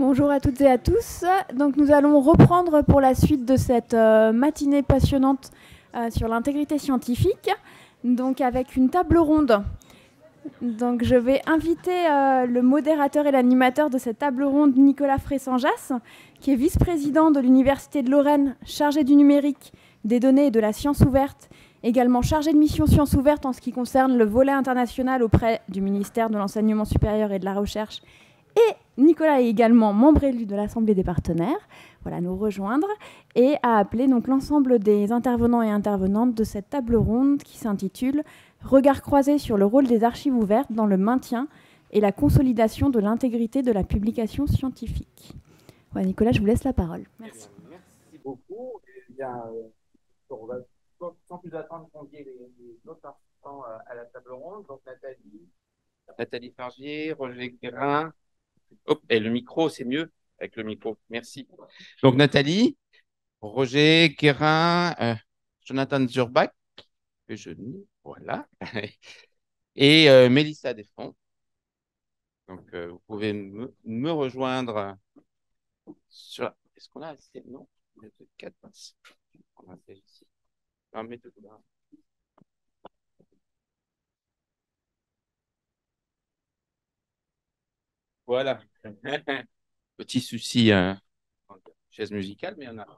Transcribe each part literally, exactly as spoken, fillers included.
Bonjour à toutes et à tous. Donc, nous allons reprendre pour la suite de cette euh, matinée passionnante euh, sur l'intégrité scientifique, donc avec une table ronde. Donc, je vais inviter euh, le modérateur et l'animateur de cette table ronde, Nicolas Fressanjas, qui est vice-président de l'Université de Lorraine, chargé du numérique, des données et de la science ouverte, également chargé de mission sciences ouvertes en ce qui concerne le volet international auprès du ministère de l'Enseignement supérieur et de la Recherche. Et Nicolas est également membre élu de l'Assemblée des partenaires, voilà, nous rejoindre, et a appelé donc l'ensemble des intervenants et intervenantes de cette table ronde qui s'intitule « Regard croisé sur le rôle des archives ouvertes dans le maintien et la consolidation de l'intégrité de la publication scientifique ». Voilà, Nicolas, je vous laisse la parole. Merci. Eh bien, merci beaucoup. Eh bien, euh, on va sans plus attendre convier les, les autres participants euh, à la table ronde. Donc Nathalie, Nathalie Fargier, Roger Guérin. Hop, et le micro, c'est mieux avec le micro. Merci. Donc Nathalie, Roger Guérin, euh, Jonathan Zurbach, que je nie, voilà. Et euh, Mélissa Desfonds. Donc euh, vous pouvez me, me rejoindre sur. Est-ce qu'on a assez? Non, il y a quatre passes. On va faire ici. On va mettre là. Voilà. Petit souci, euh, chaise musicale, mais on a.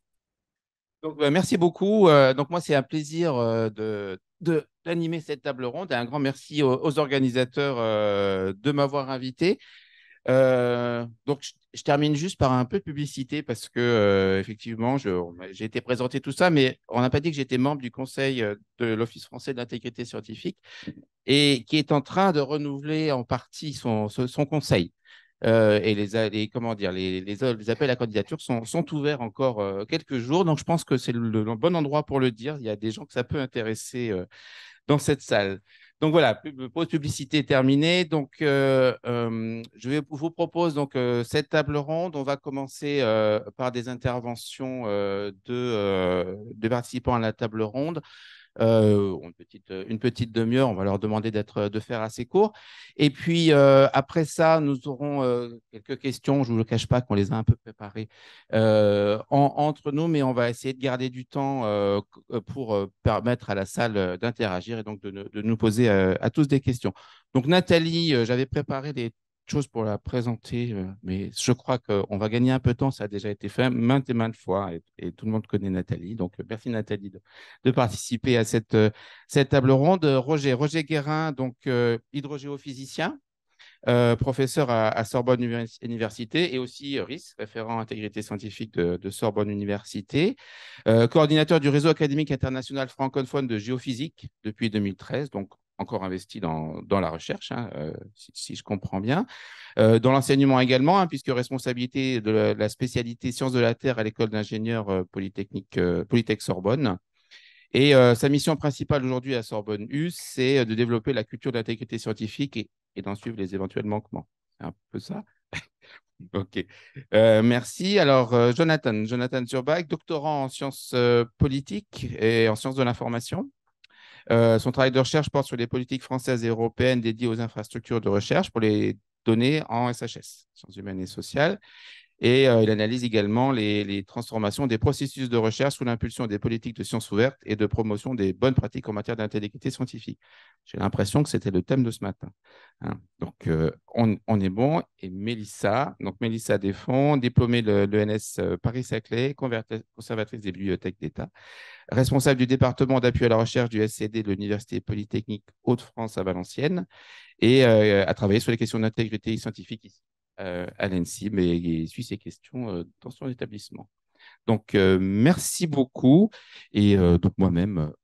Donc, euh, merci beaucoup. Euh, donc, moi, c'est un plaisir euh, de, de, d'animer cette table ronde. Et un grand merci aux, aux organisateurs euh, de m'avoir invité. Euh, donc, je, je termine juste par un peu de publicité parce que, euh, effectivement, je- j'ai été présenté tout ça, mais on n'a pas dit que j'étais membre du conseil euh, de l'Office français de l'intégrité scientifique et qui est en train de renouveler en partie son, son, son conseil. Euh, et les, a- les- comment dire, les, les, les appels à candidature sont, sont ouverts encore euh, quelques jours. Donc, je pense que c'est le, le bon endroit pour le dire. Il y a des gens que ça peut intéresser euh, dans cette salle. Donc voilà, pub- pause publicité terminée. Donc, euh, euh, je vais, vous propose donc euh, cette table ronde. On va commencer euh, par des interventions euh, de, euh, de participants à la table ronde. Euh, une petite, une petite demi-heure, on va leur demander d'être, de faire assez court. Et puis, euh, après ça, nous aurons euh, quelques questions. Je ne vous le cache pas qu'on les a un peu préparées euh, en- entre nous, mais on va essayer de garder du temps euh, pour euh, permettre à la salle euh, d'interagir et donc de, de nous poser euh, à tous des questions. Donc, Nathalie, euh, j'avais préparé des choses pour la présenter, euh, mais je crois qu'on va gagner un peu de temps. Ça a déjà été fait maintes et maintes fois et, et tout le monde connaît Nathalie. Donc, euh, merci Nathalie de, de participer à cette, euh, cette table ronde. Roger, Roger Guérin, donc euh, hydrogéophysicien, euh, professeur à, à Sorbonne Univers- Université et aussi R I S, référent intégrité scientifique de, de Sorbonne Université, euh, coordinateur du réseau académique international francophone de géophysique depuis deux mille treize, donc encore investi dans, dans la recherche, hein, euh, si, si je comprends bien, euh, dans l'enseignement également, hein, puisque responsabilité de la, la spécialité sciences de la Terre à l'école d'ingénieurs euh, Polytechnique, euh, Polytech Sorbonne. Et euh, sa mission principale aujourd'hui à Sorbonne U, c'est de développer la culture d'intégrité scientifique et, et d'en suivre les éventuels manquements. C'est un peu ça. OK. Euh, merci. Alors, euh, Jonathan, Jonathan Zurbach, doctorant en sciences euh, politiques et en sciences de l'information. Euh, son travail de recherche porte sur les politiques françaises et européennes dédiées aux infrastructures de recherche pour les données en S H S, sciences humaines et sociales. Et euh, il analyse également les, les transformations des processus de recherche sous l'impulsion des politiques de sciences ouvertes et de promotion des bonnes pratiques en matière d'intégrité scientifique. J'ai l'impression que c'était le thème de ce matin. Hein. Donc, euh, on, on, est bon. Et Mélissa, donc Mélissa Desfonds, diplômée de l'E N S Paris-Saclay, conservatrice des bibliothèques d'État, responsable du département d'appui à la recherche du S C D de l'Université Polytechnique Hauts-de-France à Valenciennes, et euh, a travaillé sur les questions d'intégrité scientifique ici euh, à l'E N S I, mais il suit ces questions euh, dans son établissement. Donc, euh, merci beaucoup. Et euh, donc, moi-même, euh,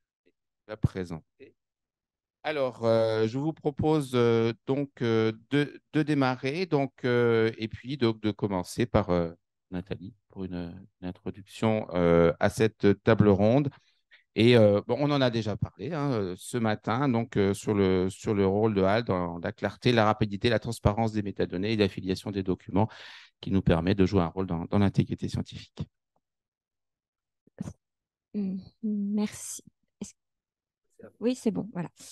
la présenter. Alors, euh, je vous propose euh, donc euh, de, de démarrer donc, euh, et puis donc, de commencer par euh, Nathalie pour une, une introduction euh, à cette table ronde. Et euh, bon, on en a déjà parlé hein, euh, ce matin donc, euh, sur le, sur le rôle de H A L dans la clarté, la rapidité, la transparence des métadonnées et l'affiliation des documents qui nous permet de jouer un rôle dans, dans l'intégrité scientifique. Merci. Oui, c'est bon, voilà.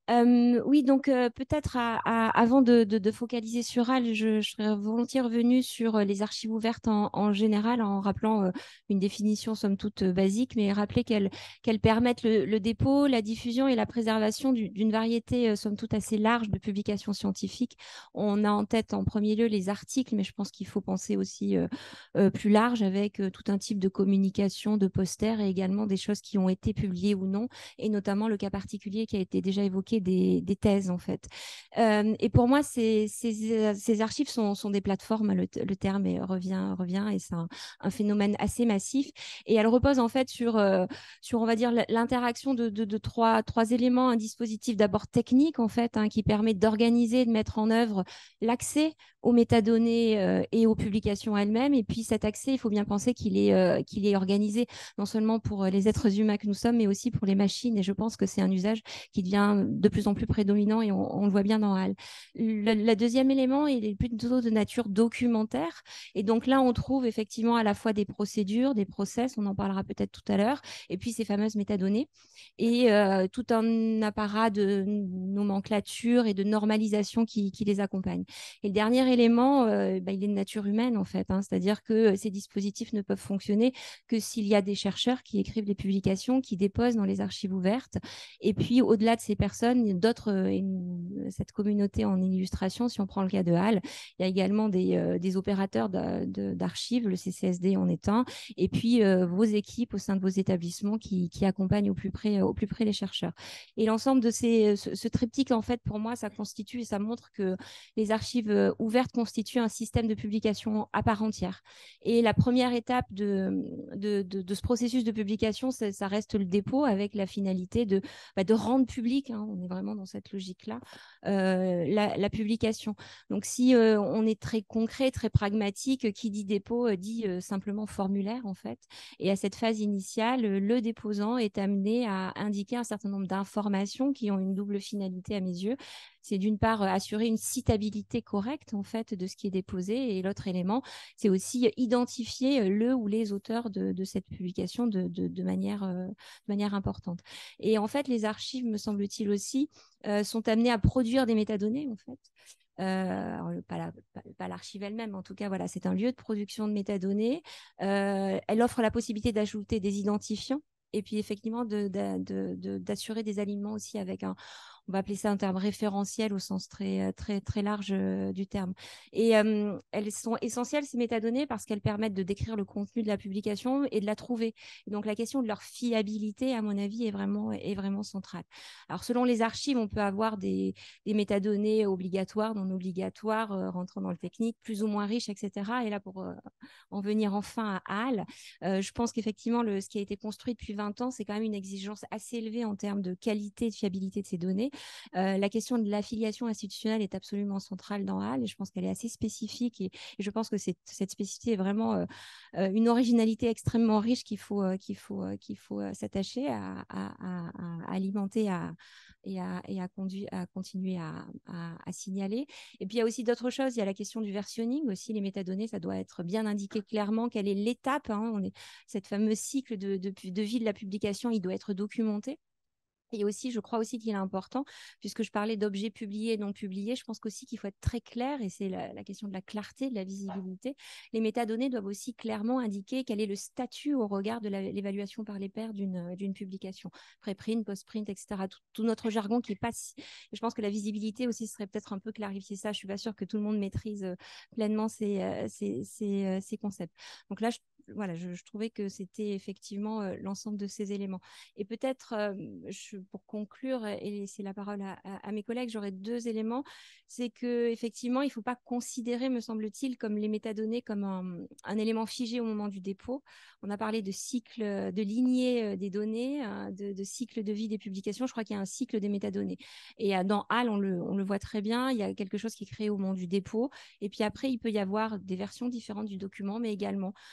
Euh, oui, donc euh, peut-être à- à- avant de, de- de focaliser sur H A L, je, je serais volontiers revenue sur euh, les archives ouvertes en, en général, en rappelant euh, une définition somme toute euh, basique, mais rappeler qu'elles qu'elles permettent le, le dépôt, la diffusion et la préservation du- d'une variété euh, somme toute assez large de publications scientifiques. On a en tête en premier lieu les articles, mais je pense qu'il faut penser aussi euh, euh, plus large avec euh, tout un type de communication, de posters et également des choses qui ont été publiées ou non, et notamment le cas particulier qui a été déjà évoqué des, des thèses en fait. Euh, et pour moi, ces, ces, ces archives sont, sont, des plateformes, le, le terme est, revient, revient et c'est un, un, phénomène assez massif. Et elles reposent en fait sur, euh, sur on va dire, l'interaction de, de, de trois, trois éléments, un dispositif d'abord technique en fait, hein, qui permet d'organiser, de mettre en œuvre l'accès aux métadonnées euh, et aux publications elles-mêmes. Et puis cet accès, il faut bien penser qu'il est, euh, qu'il est organisé non seulement pour les êtres humains que nous sommes, mais aussi pour les machines. Et je pense que c'est un usage qui devient de plus en plus prédominant et on, on le voit bien dans H A L. Le, le deuxième élément, il est plutôt de nature documentaire. Et donc là, on trouve effectivement à la fois des procédures, des process, on en parlera peut-être tout à l'heure, et puis ces fameuses métadonnées, et euh, tout un apparat de nomenclature et de normalisation qui, qui les accompagne. Et le dernier élément, euh, bah, il est de nature humaine en fait, hein, c'est-à-dire que ces dispositifs ne peuvent fonctionner que s'il y a des chercheurs qui écrivent les publications, qui déposent dans les archives ouvertes. Et puis, au-delà de ces personnes, d'autres, euh, cette communauté en illustration, si on prend le cas de H A L, il y a également des, euh, des opérateurs d'archives, le C C S D en est un, et puis euh, vos équipes au sein de vos établissements qui, qui accompagnent au plus près, au plus près les chercheurs. Et l'ensemble de ces, ce, ce triptyque, en fait, pour moi, ça constitue et ça montre que les archives ouvertes constituent un système de publication à part entière. Et la première étape de, de, de, de ce processus de publication, ça, ça reste le dépôt avec la finalité de, bah, de rendre public, hein, on est vraiment dans cette logique-là, euh, la, la publication. Donc si euh, on est très concret, très pragmatique, qui dit dépôt euh, dit euh, simplement formulaire en fait. Et à cette phase initiale, le déposant est amené à indiquer un certain nombre d'informations qui ont une double finalité à mes yeux. C'est d'une part assurer une citabilité correcte en fait de ce qui est déposé, et l'autre élément, c'est aussi identifier le ou les auteurs de, de cette publication de, de, de, manière, euh, de manière importante. Et en fait, les archives, me semble-t-il aussi, euh, sont amenées à produire des métadonnées en fait. Euh, alors, pas, la, pas, pas l'archive elle-même, en tout cas, voilà, c'est un lieu de production de métadonnées. Euh, elle offre la possibilité d'ajouter des identifiants et puis effectivement de, de, de, de, d'assurer des alignements aussi avec un, on va appeler ça un terme référentiel au sens très, très, très large euh, du terme. Et euh, elles sont essentielles, ces métadonnées, parce qu'elles permettent de décrire le contenu de la publication et de la trouver. Et donc, la question de leur fiabilité, à mon avis, est vraiment, est vraiment centrale. Alors, selon les archives, on peut avoir des, des métadonnées obligatoires, non obligatoires, euh, rentrant dans le technique, plus ou moins riches, et cetera. Et là, pour euh, en venir enfin à H A L, euh, je pense qu'effectivement, le, ce qui a été construit depuis vingt ans, c'est quand même une exigence assez élevée en termes de qualité et de fiabilité de ces données. Euh, la question de l'affiliation institutionnelle est absolument centrale dans H A L et je pense qu'elle est assez spécifique, et, et je pense que cette, cette spécificité est vraiment euh, euh, une originalité extrêmement riche qu'il faut, euh, qu'il faut, euh, qu'il faut euh, s'attacher à, à, à, à alimenter à, et, à, et à, conduire, à continuer à, à, à signaler. Et puis il y a aussi d'autres choses, il y a la question du versionning aussi, les métadonnées, ça doit être bien indiqué clairement quelle est l'étape, hein, on est, cette fameuse cycle de, de, de vie de la publication, il doit être documenté. Et aussi, je crois aussi qu'il est important, puisque je parlais d'objets publiés et non publiés, je pense aussi qu'il faut être très clair, et c'est la, la question de la clarté, de la visibilité. Les métadonnées doivent aussi clairement indiquer quel est le statut au regard de l'évaluation par les pairs d'une d'une publication. Préprint, post-print, et cetera. Tout, tout notre jargon qui est pas... Si... Je pense que la visibilité aussi serait peut-être un peu clarifier ça. Je suis pas sûre que tout le monde maîtrise euh, pleinement ces, euh, ces, ces, euh, ces concepts. Donc là, je, voilà, je, je trouvais que c'était effectivement euh, l'ensemble de ces éléments. Et peut-être, euh, je, pour conclure et laisser la parole à, à, à mes collègues, j'aurais deux éléments. C'est qu'effectivement, il ne faut pas considérer, me semble-t-il, comme les métadonnées comme un, un élément figé au moment du dépôt. On a parlé de cycle, de lignée des données, de, de cycle de vie des publications. Je crois qu'il y a un cycle des métadonnées. Et dans H A L, on le, on le voit très bien, il y a quelque chose qui est créé au moment du dépôt. Et puis après, il peut y avoir des versions différentes du document, mais également euh,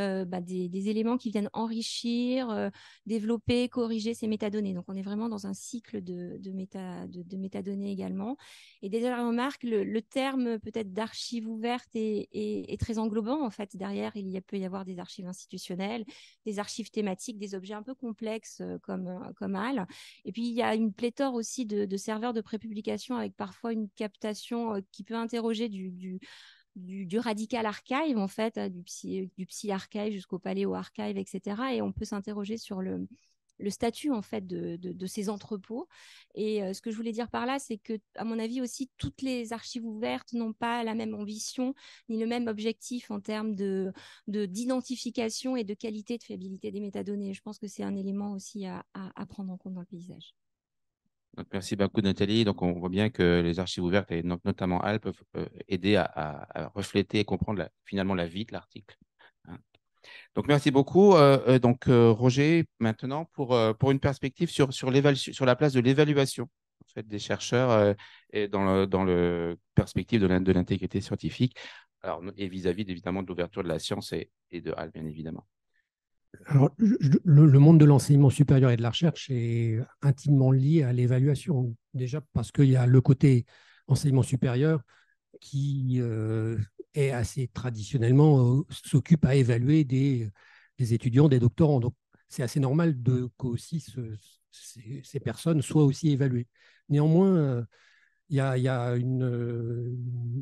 euh, bah, des, des éléments qui viennent enrichir, euh, développer, corriger ces métadonnées. Donc, on est vraiment dans un cycle de, de, méta, de, de métadonnées également. Et déjà, la remarque, le, le terme peut-être d'archives ouvertes est, est, est très englobant. En fait, derrière, il y a, peut y avoir des archives institutionnelles, des archives thématiques, des objets un peu complexes euh, comme, euh, comme A L. Et puis, il y a une pléthore aussi de, de serveurs de prépublication avec parfois une captation euh, qui peut interroger du, du, du, du radical archive, en fait, euh, du psy, du psy archive jusqu'au paléo archive, et cetera. Et on peut s'interroger sur le, le statut, en fait, de, de, de ces entrepôts. Et euh, ce que je voulais dire par là, c'est que, à mon avis aussi, toutes les archives ouvertes n'ont pas la même ambition ni le même objectif en termes de, de, d'identification et de qualité de fiabilité des métadonnées. Je pense que c'est un élément aussi à, à, à prendre en compte dans le paysage. Donc, merci beaucoup, Nathalie. Donc, on voit bien que les archives ouvertes, et no- notamment A L, peuvent euh, aider à, à- à refléter et comprendre la- finalement la vie de l'article. Hein. Donc, merci beaucoup. Euh, euh, donc, euh, Roger, maintenant, pour, euh, pour une perspective sur, sur, l'évalu- sur la place de l'évaluation en fait, des chercheurs euh, et dans le, dans le perspective de l'in- de l'intégrité scientifique, alors, et vis-à-vis, évidemment, de l'ouverture de la science et, et de A L, bien évidemment. Alors, je- le, le monde de l'enseignement supérieur et de la recherche est intimement lié à l'évaluation. Déjà parce qu'il y a le côté enseignement supérieur qui euh, est assez traditionnellement, euh, s'occupe à évaluer des, des étudiants, des doctorants. Donc, c'est assez normal de, qu'aussi ce- ces, ces personnes soient aussi évaluées. Néanmoins, euh, il y a, il y a une, euh,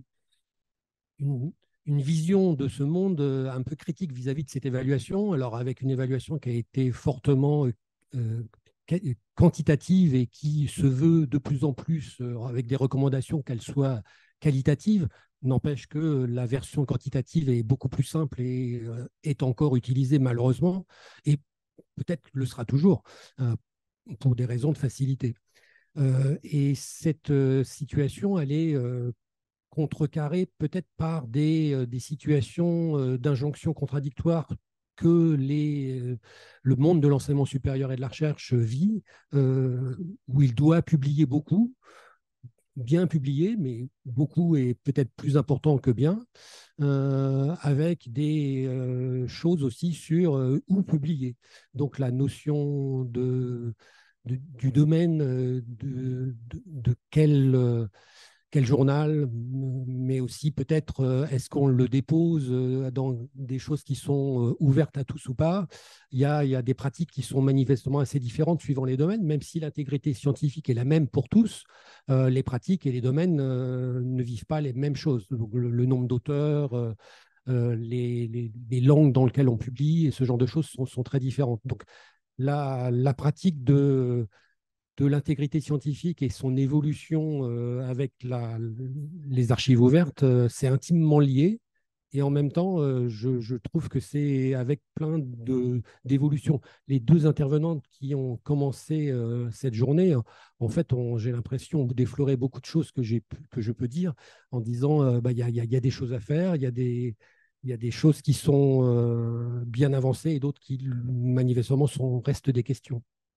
une, une vision de ce monde euh, un peu critique vis-à-vis de cette évaluation, alors avec une évaluation qui a été fortement euh, quantitative et qui se veut de plus en plus, euh, avec des recommandations qu'elle soit qualitative, n'empêche que la version quantitative est beaucoup plus simple et euh, est encore utilisée malheureusement, et peut-être le sera toujours, euh, pour des raisons de facilité. Euh, et cette euh, situation, elle est euh, contrecarré peut-être par des, euh, des situations euh, d'injonction contradictoire que les, euh, le monde de l'enseignement supérieur et de la recherche vit, euh, où il doit publier beaucoup, bien publier, mais beaucoup est peut-être plus important que bien, euh, avec des euh, choses aussi sur euh, où publier. Donc la notion de, de du domaine, euh, de, de, de quel... Euh, quel journal, mais aussi peut-être euh, est-ce qu'on le dépose euh, dans des choses qui sont euh, ouvertes à tous ou pas. Il y, a, il y a des pratiques qui sont manifestement assez différentes suivant les domaines, même si l'intégrité scientifique est la même pour tous, euh, les pratiques et les domaines euh, ne vivent pas les mêmes choses. Donc, le, le nombre d'auteurs, euh, euh, les, les, les, langues dans lesquelles on publie, et ce genre de choses sont, sont très différentes. Donc la, la pratique de de l'intégrité scientifique et son évolution euh, avec la, les archives ouvertes, euh, c'est intimement lié. Et en même temps, euh, je, je, trouve que c'est avec plein d'évolutions. Les deux intervenantes qui ont commencé euh, cette journée, en fait, j'ai l'impression d'effleurer beaucoup de choses que, que je peux dire en disant il euh, bah, y, a, y a des choses à faire, il y a des... Il y a des choses qui sont euh, bien avancées et d'autres qui, manifestement, sont, restent des questions.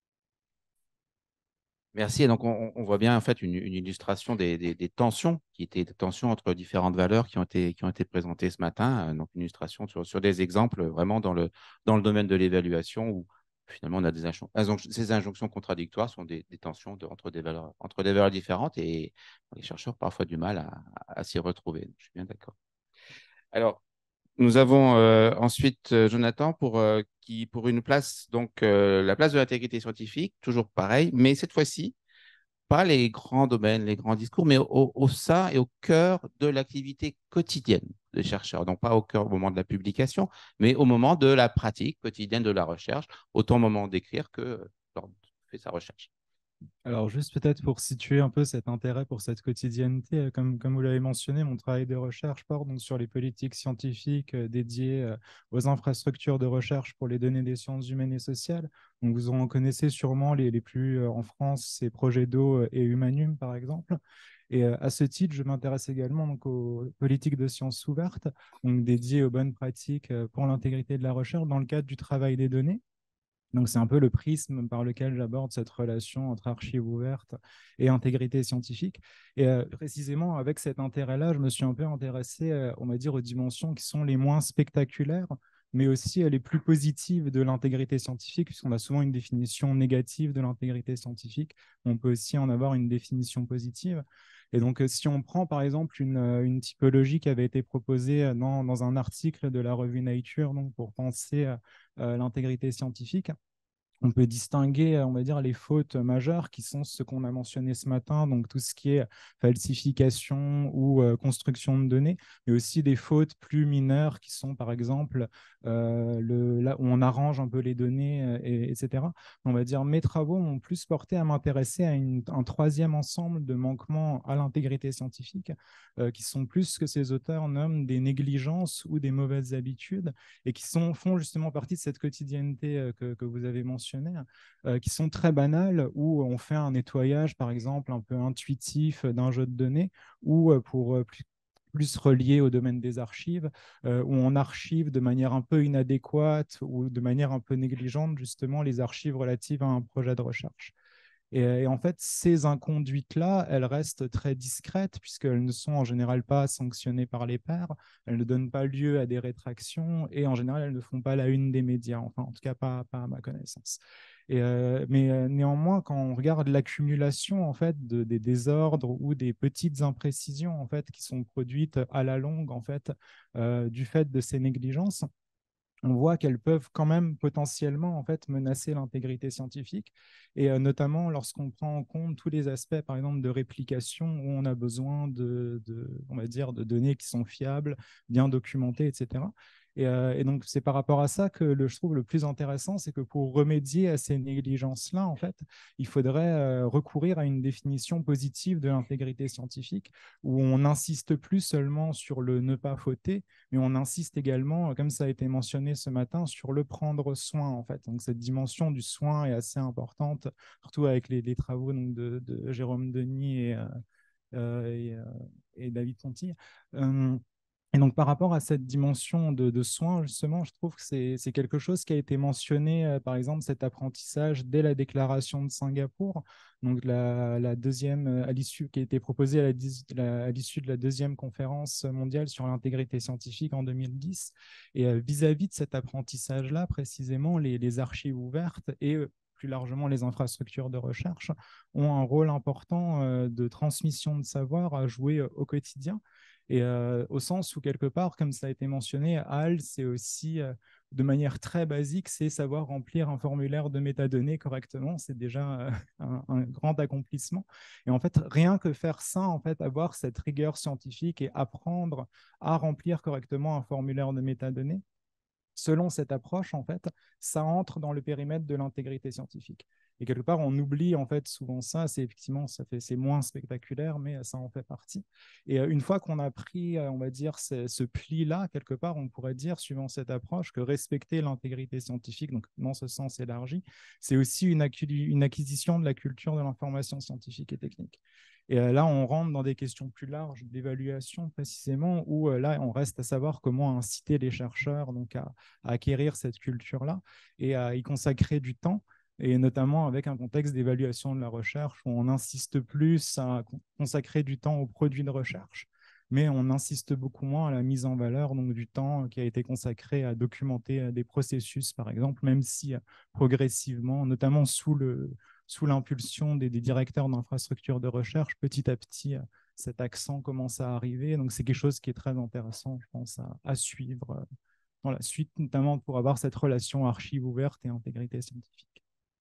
Merci. Et donc, on, on voit bien en fait une, une illustration des, des, des tensions, qui étaient des tensions entre différentes valeurs qui ont été, qui ont été présentées ce matin. Donc, une illustration sur, sur des exemples vraiment dans le, dans le domaine de l'évaluation où finalement on a des injonctions. Ces injonctions contradictoires sont des, des tensions de, entre, des valeurs, entre des valeurs différentes et les chercheurs ont parfois du mal à, à, à s'y retrouver. Donc, je suis bien d'accord. Alors, nous avons euh, ensuite euh, Jonathan pour, euh, qui, pour une place, donc euh, la place de l'intégrité scientifique, toujours pareil, mais cette fois-ci, pas les grands domaines, les grands discours, mais au, au sein et au cœur de l'activité quotidienne des chercheurs. Donc, pas au cœur au moment de la publication, mais au moment de la pratique quotidienne de la recherche, autant au moment d'écrire que lorsqu'on fait sa recherche. Alors, juste peut-être pour situer un peu cet intérêt pour cette quotidienneté, comme, comme vous l'avez mentionné, mon travail de recherche porte donc sur les politiques scientifiques euh, dédiées euh, aux infrastructures de recherche pour les données des sciences humaines et sociales. Donc, vous en connaissez sûrement les, les plus euh, en France, c'est Progedo et Humanum, par exemple. Et euh, à ce titre, je m'intéresse également donc, aux politiques de sciences ouvertes, donc dédiées aux bonnes pratiques euh, pour l'intégrité de la recherche dans le cadre du travail des données. Donc, c'est un peu le prisme par lequel j'aborde cette relation entre archives ouvertes et intégrité scientifique. Et euh, précisément, avec cet intérêt-là, je me suis un peu intéressé, euh, on va dire, aux dimensions qui sont les moins spectaculaires mais aussi les plus positives de l'intégrité scientifique, puisqu'on a souvent une définition négative de l'intégrité scientifique. On peut aussi en avoir une définition positive. Et donc, si on prend par exemple une, une typologie qui avait été proposée dans, dans un article de la revue Nature, donc pour penser euh, l'intégrité scientifique, on peut distinguer, on va dire, les fautes majeures qui sont ce qu'on a mentionné ce matin, donc tout ce qui est falsification ou euh, construction de données, mais aussi des fautes plus mineures qui sont, par exemple, euh, le, là où on arrange un peu les données, euh, et, etc. On va dire, mes travaux m'ont plus porté à m'intéresser à une, un troisième ensemble de manquements à l'intégrité scientifique, euh, qui sont plus ce que ces auteurs nomment des négligences ou des mauvaises habitudes, et qui sont, font justement partie de cette quotidienneté euh, que, que vous avez mentionnée, Euh, qui sont très banales, où on fait un nettoyage, par exemple, un peu intuitif d'un jeu de données, ou euh, pour euh, plus, plus relié au domaine des archives, euh, où on archive de manière un peu inadéquate ou de manière un peu négligente, justement, les archives relatives à un projet de recherche. Et, et en fait, ces inconduites-là, elles restent très discrètes puisqu'elles ne sont en général pas sanctionnées par les pairs, elles ne donnent pas lieu à des rétractions et en général, elles ne font pas la une des médias, enfin en tout cas pas, pas à ma connaissance. Et, euh, mais euh, néanmoins, quand on regarde l'accumulation en fait de, des désordres ou des petites imprécisions en fait qui sont produites à la longue en fait euh, du fait de ces négligences, on voit qu'elles peuvent quand même potentiellement en fait menacer l'intégrité scientifique, et euh, notamment lorsqu'on prend en compte tous les aspects, par exemple, de réplication où on a besoin de, de, on va dire, de données qui sont fiables, bien documentées, et cetera. Et, euh, et donc, c'est par rapport à ça que le, je trouve le plus intéressant, c'est que pour remédier à ces négligences-là, en fait, il faudrait euh, recourir à une définition positive de l'intégrité scientifique, où on n'insiste plus seulement sur le ne pas fauter, mais on insiste également, comme ça a été mentionné ce matin, sur le prendre soin, en fait. Donc, cette dimension du soin est assez importante, surtout avec les, les travaux donc, de, de Jérôme Denis et, euh, et, euh, et David Ponty. Euh, et donc, par rapport à cette dimension de, de soins, justement, je trouve que c'est, c'est quelque chose qui a été mentionné, euh, par exemple, cet apprentissage dès la déclaration de Singapour, donc la, la deuxième, à l'issue, qui a été proposée à, la, la, à l'issue de la deuxième conférence mondiale sur l'intégrité scientifique en deux mille dix. Et euh, vis-à-vis de cet apprentissage-là, précisément, les, les archives ouvertes et euh, plus largement les infrastructures de recherche ont un rôle important euh, de transmission de savoir à jouer euh, au quotidien. Et euh, au sens où, quelque part, comme ça a été mentionné, H A L, c'est aussi, euh, de manière très basique, c'est savoir remplir un formulaire de métadonnées correctement. C'est déjà euh, un, un grand accomplissement. Et en fait, rien que faire ça, en fait, avoir cette rigueur scientifique et apprendre à remplir correctement un formulaire de métadonnées, selon cette approche, en fait, ça entre dans le périmètre de l'intégrité scientifique. Et quelque part, on oublie en fait souvent ça. C'est effectivement, ça fait, c'est moins spectaculaire, mais ça en fait partie. Et euh, une fois qu'on a pris, euh, on va dire, ce, ce pli-là, quelque part, on pourrait dire, suivant cette approche, que respecter l'intégrité scientifique, donc dans ce sens élargi, c'est aussi une, une acquisition de la culture de l'information scientifique et technique. Et euh, là, on rentre dans des questions plus larges d'évaluation précisément, où euh, là, on reste à savoir comment inciter les chercheurs donc, à, à acquérir cette culture-là et à y consacrer du temps, et notamment avec un contexte d'évaluation de la recherche où on insiste plus à consacrer du temps aux produits de recherche, mais on insiste beaucoup moins à la mise en valeur donc, du temps qui a été consacré à documenter des processus, par exemple, même si progressivement, notamment sous le sous l'impulsion des, des directeurs d'infrastructures de recherche, petit à petit, cet accent commence à arriver. Donc, c'est quelque chose qui est très intéressant, je pense, à, à suivre dans la suite, notamment pour avoir cette relation archive ouverte et intégrité scientifique.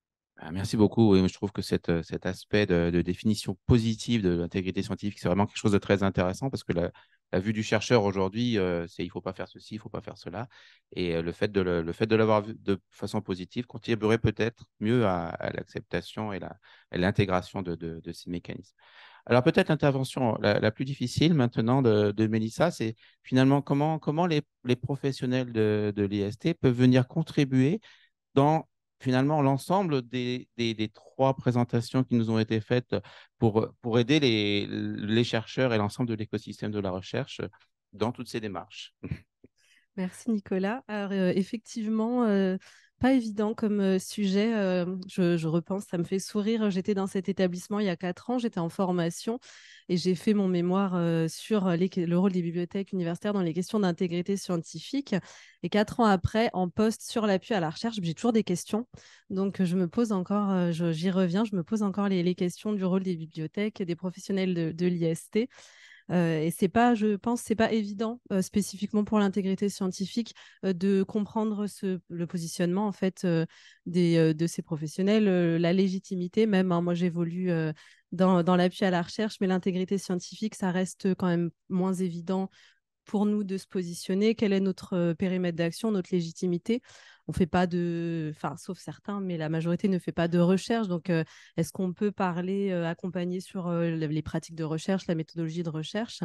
Merci beaucoup. Oui, je trouve que cette, cet aspect de, de définition positive de l'intégrité scientifique, c'est vraiment quelque chose de très intéressant parce que la, la vue du chercheur aujourd'hui, euh, c'est il ne faut pas faire ceci, il ne faut pas faire cela. Et euh, le fait de, le, le fait de l'avoir vu de façon positive contribuerait peut-être mieux à, à l'acceptation et la, à l'intégration de, de, de ces mécanismes. Alors peut-être l'intervention la, la plus difficile maintenant de, de Mélissa, c'est finalement comment, comment les, les professionnels de, de l'I S T peuvent venir contribuer dans finalement l'ensemble des, des, des trois présentations qui nous ont été faites pour, pour aider les, les chercheurs et l'ensemble de l'écosystème de la recherche dans toutes ces démarches. Merci Nicolas. Alors, euh, effectivement, euh, pas évident comme euh, sujet. Euh, je, je repense, ça me fait sourire. J'étais dans cet établissement il y a quatre ans, j'étais en formation et j'ai fait mon mémoire euh, sur les, le rôle des bibliothèques universitaires dans les questions d'intégrité scientifique. Et quatre ans après, en poste sur l'appui à la recherche, j'ai toujours des questions. Donc, je me pose encore, euh, je- j'y reviens, je me pose encore les, les questions du rôle des bibliothèques, des professionnels de, de l'I S T. Euh, et c'est pas, je pense, c'est pas évident euh, spécifiquement pour l'intégrité scientifique euh, de comprendre ce, le positionnement en fait euh, des, euh, de ces professionnels, euh, la légitimité même. Hein, moi, j'évolue euh, dans, dans l'appui à la recherche, mais l'intégrité scientifique, ça reste quand même moins évident pour nous de se positionner, quel est notre euh, périmètre d'action, notre légitimité. On fait pas de, enfin, sauf certains, mais la majorité ne fait pas de recherche. Donc, euh, est-ce qu'on peut parler, euh, accompagner sur euh, les pratiques de recherche, la méthodologie de recherche?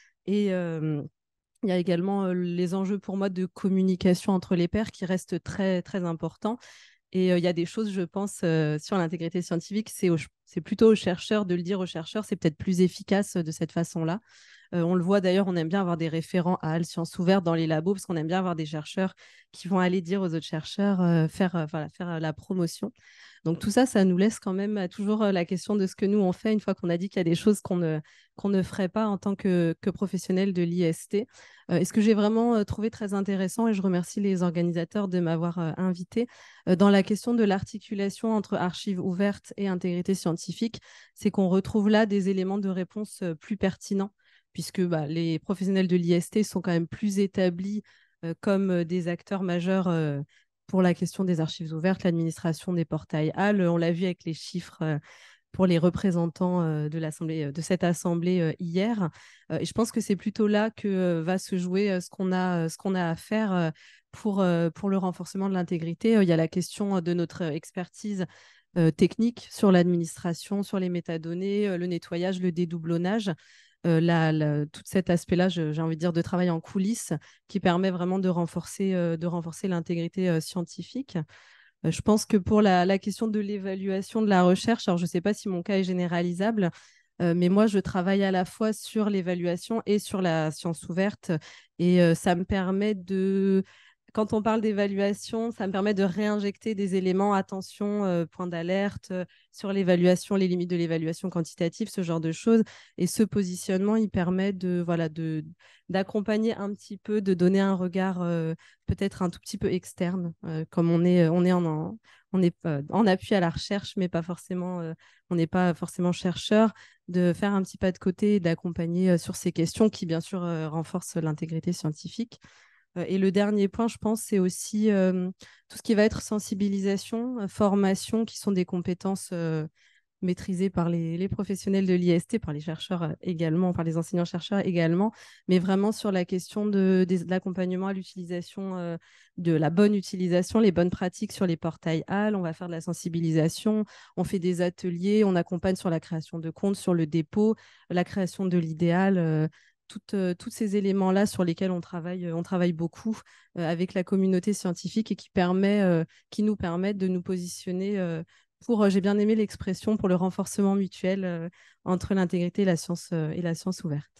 Et euh, il y a également euh, les enjeux pour moi de communication entre les pairs qui restent très, très importants. Et euh, il y a des choses, je pense, euh, sur l'intégrité scientifique, c'est, au, c'est plutôt aux chercheurs de le dire aux chercheurs, c'est peut-être plus efficace de cette façon-là. Euh, on le voit d'ailleurs, on aime bien avoir des référents à Halle Sciences Ouvertes dans les labos parce qu'on aime bien avoir des chercheurs qui vont aller dire aux autres chercheurs, euh, faire, euh, voilà, faire euh, la promotion. Donc tout ça, ça nous laisse quand même euh, toujours euh, la question de ce que nous on fait une fois qu'on a dit qu'il y a des choses qu'on ne, qu'on ne ferait pas en tant que, que professionnel de l'I S T. Euh, et ce que j'ai vraiment euh, trouvé très intéressant, et je remercie les organisateurs de m'avoir euh, invité, euh, dans la question de l'articulation entre archives ouvertes et intégrité scientifique, c'est qu'on retrouve là des éléments de réponse euh, plus pertinents puisque bah, les professionnels de l'I S T sont quand même plus établis euh, comme euh, des acteurs majeurs euh, pour la question des archives ouvertes, l'administration des portails Halle. On l'a vu avec les chiffres euh, pour les représentants euh, de, l'assemblée, de cette assemblée euh, hier. Euh, et je pense que c'est plutôt là que euh, va se jouer euh, ce qu'on a, ce qu'on a à faire euh, pour, euh, pour le renforcement de l'intégrité. Euh, il y a la question de notre expertise euh, technique sur l'administration, sur les métadonnées, euh, le nettoyage, le dédoublonnage. Euh, la, la, tout cet aspect-là, je, j'ai envie de dire, de travail en coulisses qui permet vraiment de renforcer, euh, de renforcer l'intégrité euh, scientifique. Euh, je pense que pour la, la question de l'évaluation de la recherche, alors je ne sais pas si mon cas est généralisable, euh, mais moi, je travaille à la fois sur l'évaluation et sur la science ouverte. Et euh, ça me permet de, quand on parle d'évaluation, ça me permet de réinjecter des éléments, attention, euh, point d'alerte, euh, sur l'évaluation, les limites de l'évaluation quantitative, ce genre de choses. Et ce positionnement, il permet de, voilà, de, d'accompagner un petit peu, de donner un regard euh, peut-être un tout petit peu externe, euh, comme on est, on est, en, en, on est euh, en appui à la recherche, mais pas forcément, euh, on n'est pas forcément chercheur, de faire un petit pas de côté et d'accompagner euh, sur ces questions qui, bien sûr, euh, renforcent l'intégrité scientifique. Euh, et le dernier point, je pense, c'est aussi euh, tout ce qui va être sensibilisation, euh, formation, qui sont des compétences euh, maîtrisées par les, les professionnels de l'I S T, par les chercheurs euh, également, par les enseignants-chercheurs également, mais vraiment sur la question de, de, de l'accompagnement à l'utilisation, euh, de la bonne utilisation, les bonnes pratiques sur les portails Halle. On va faire de la sensibilisation, on fait des ateliers, on accompagne sur la création de comptes, sur le dépôt, la création de l'idéal. Euh, toutes, euh, tous ces éléments-là sur lesquels on travaille, euh, on travaille beaucoup euh, avec la communauté scientifique et qui, permet, euh, qui nous permettent de nous positionner euh, pour, euh, j'ai bien aimé l'expression, pour le renforcement mutuel euh, entre l'intégrité et la science, euh, et la science ouverte.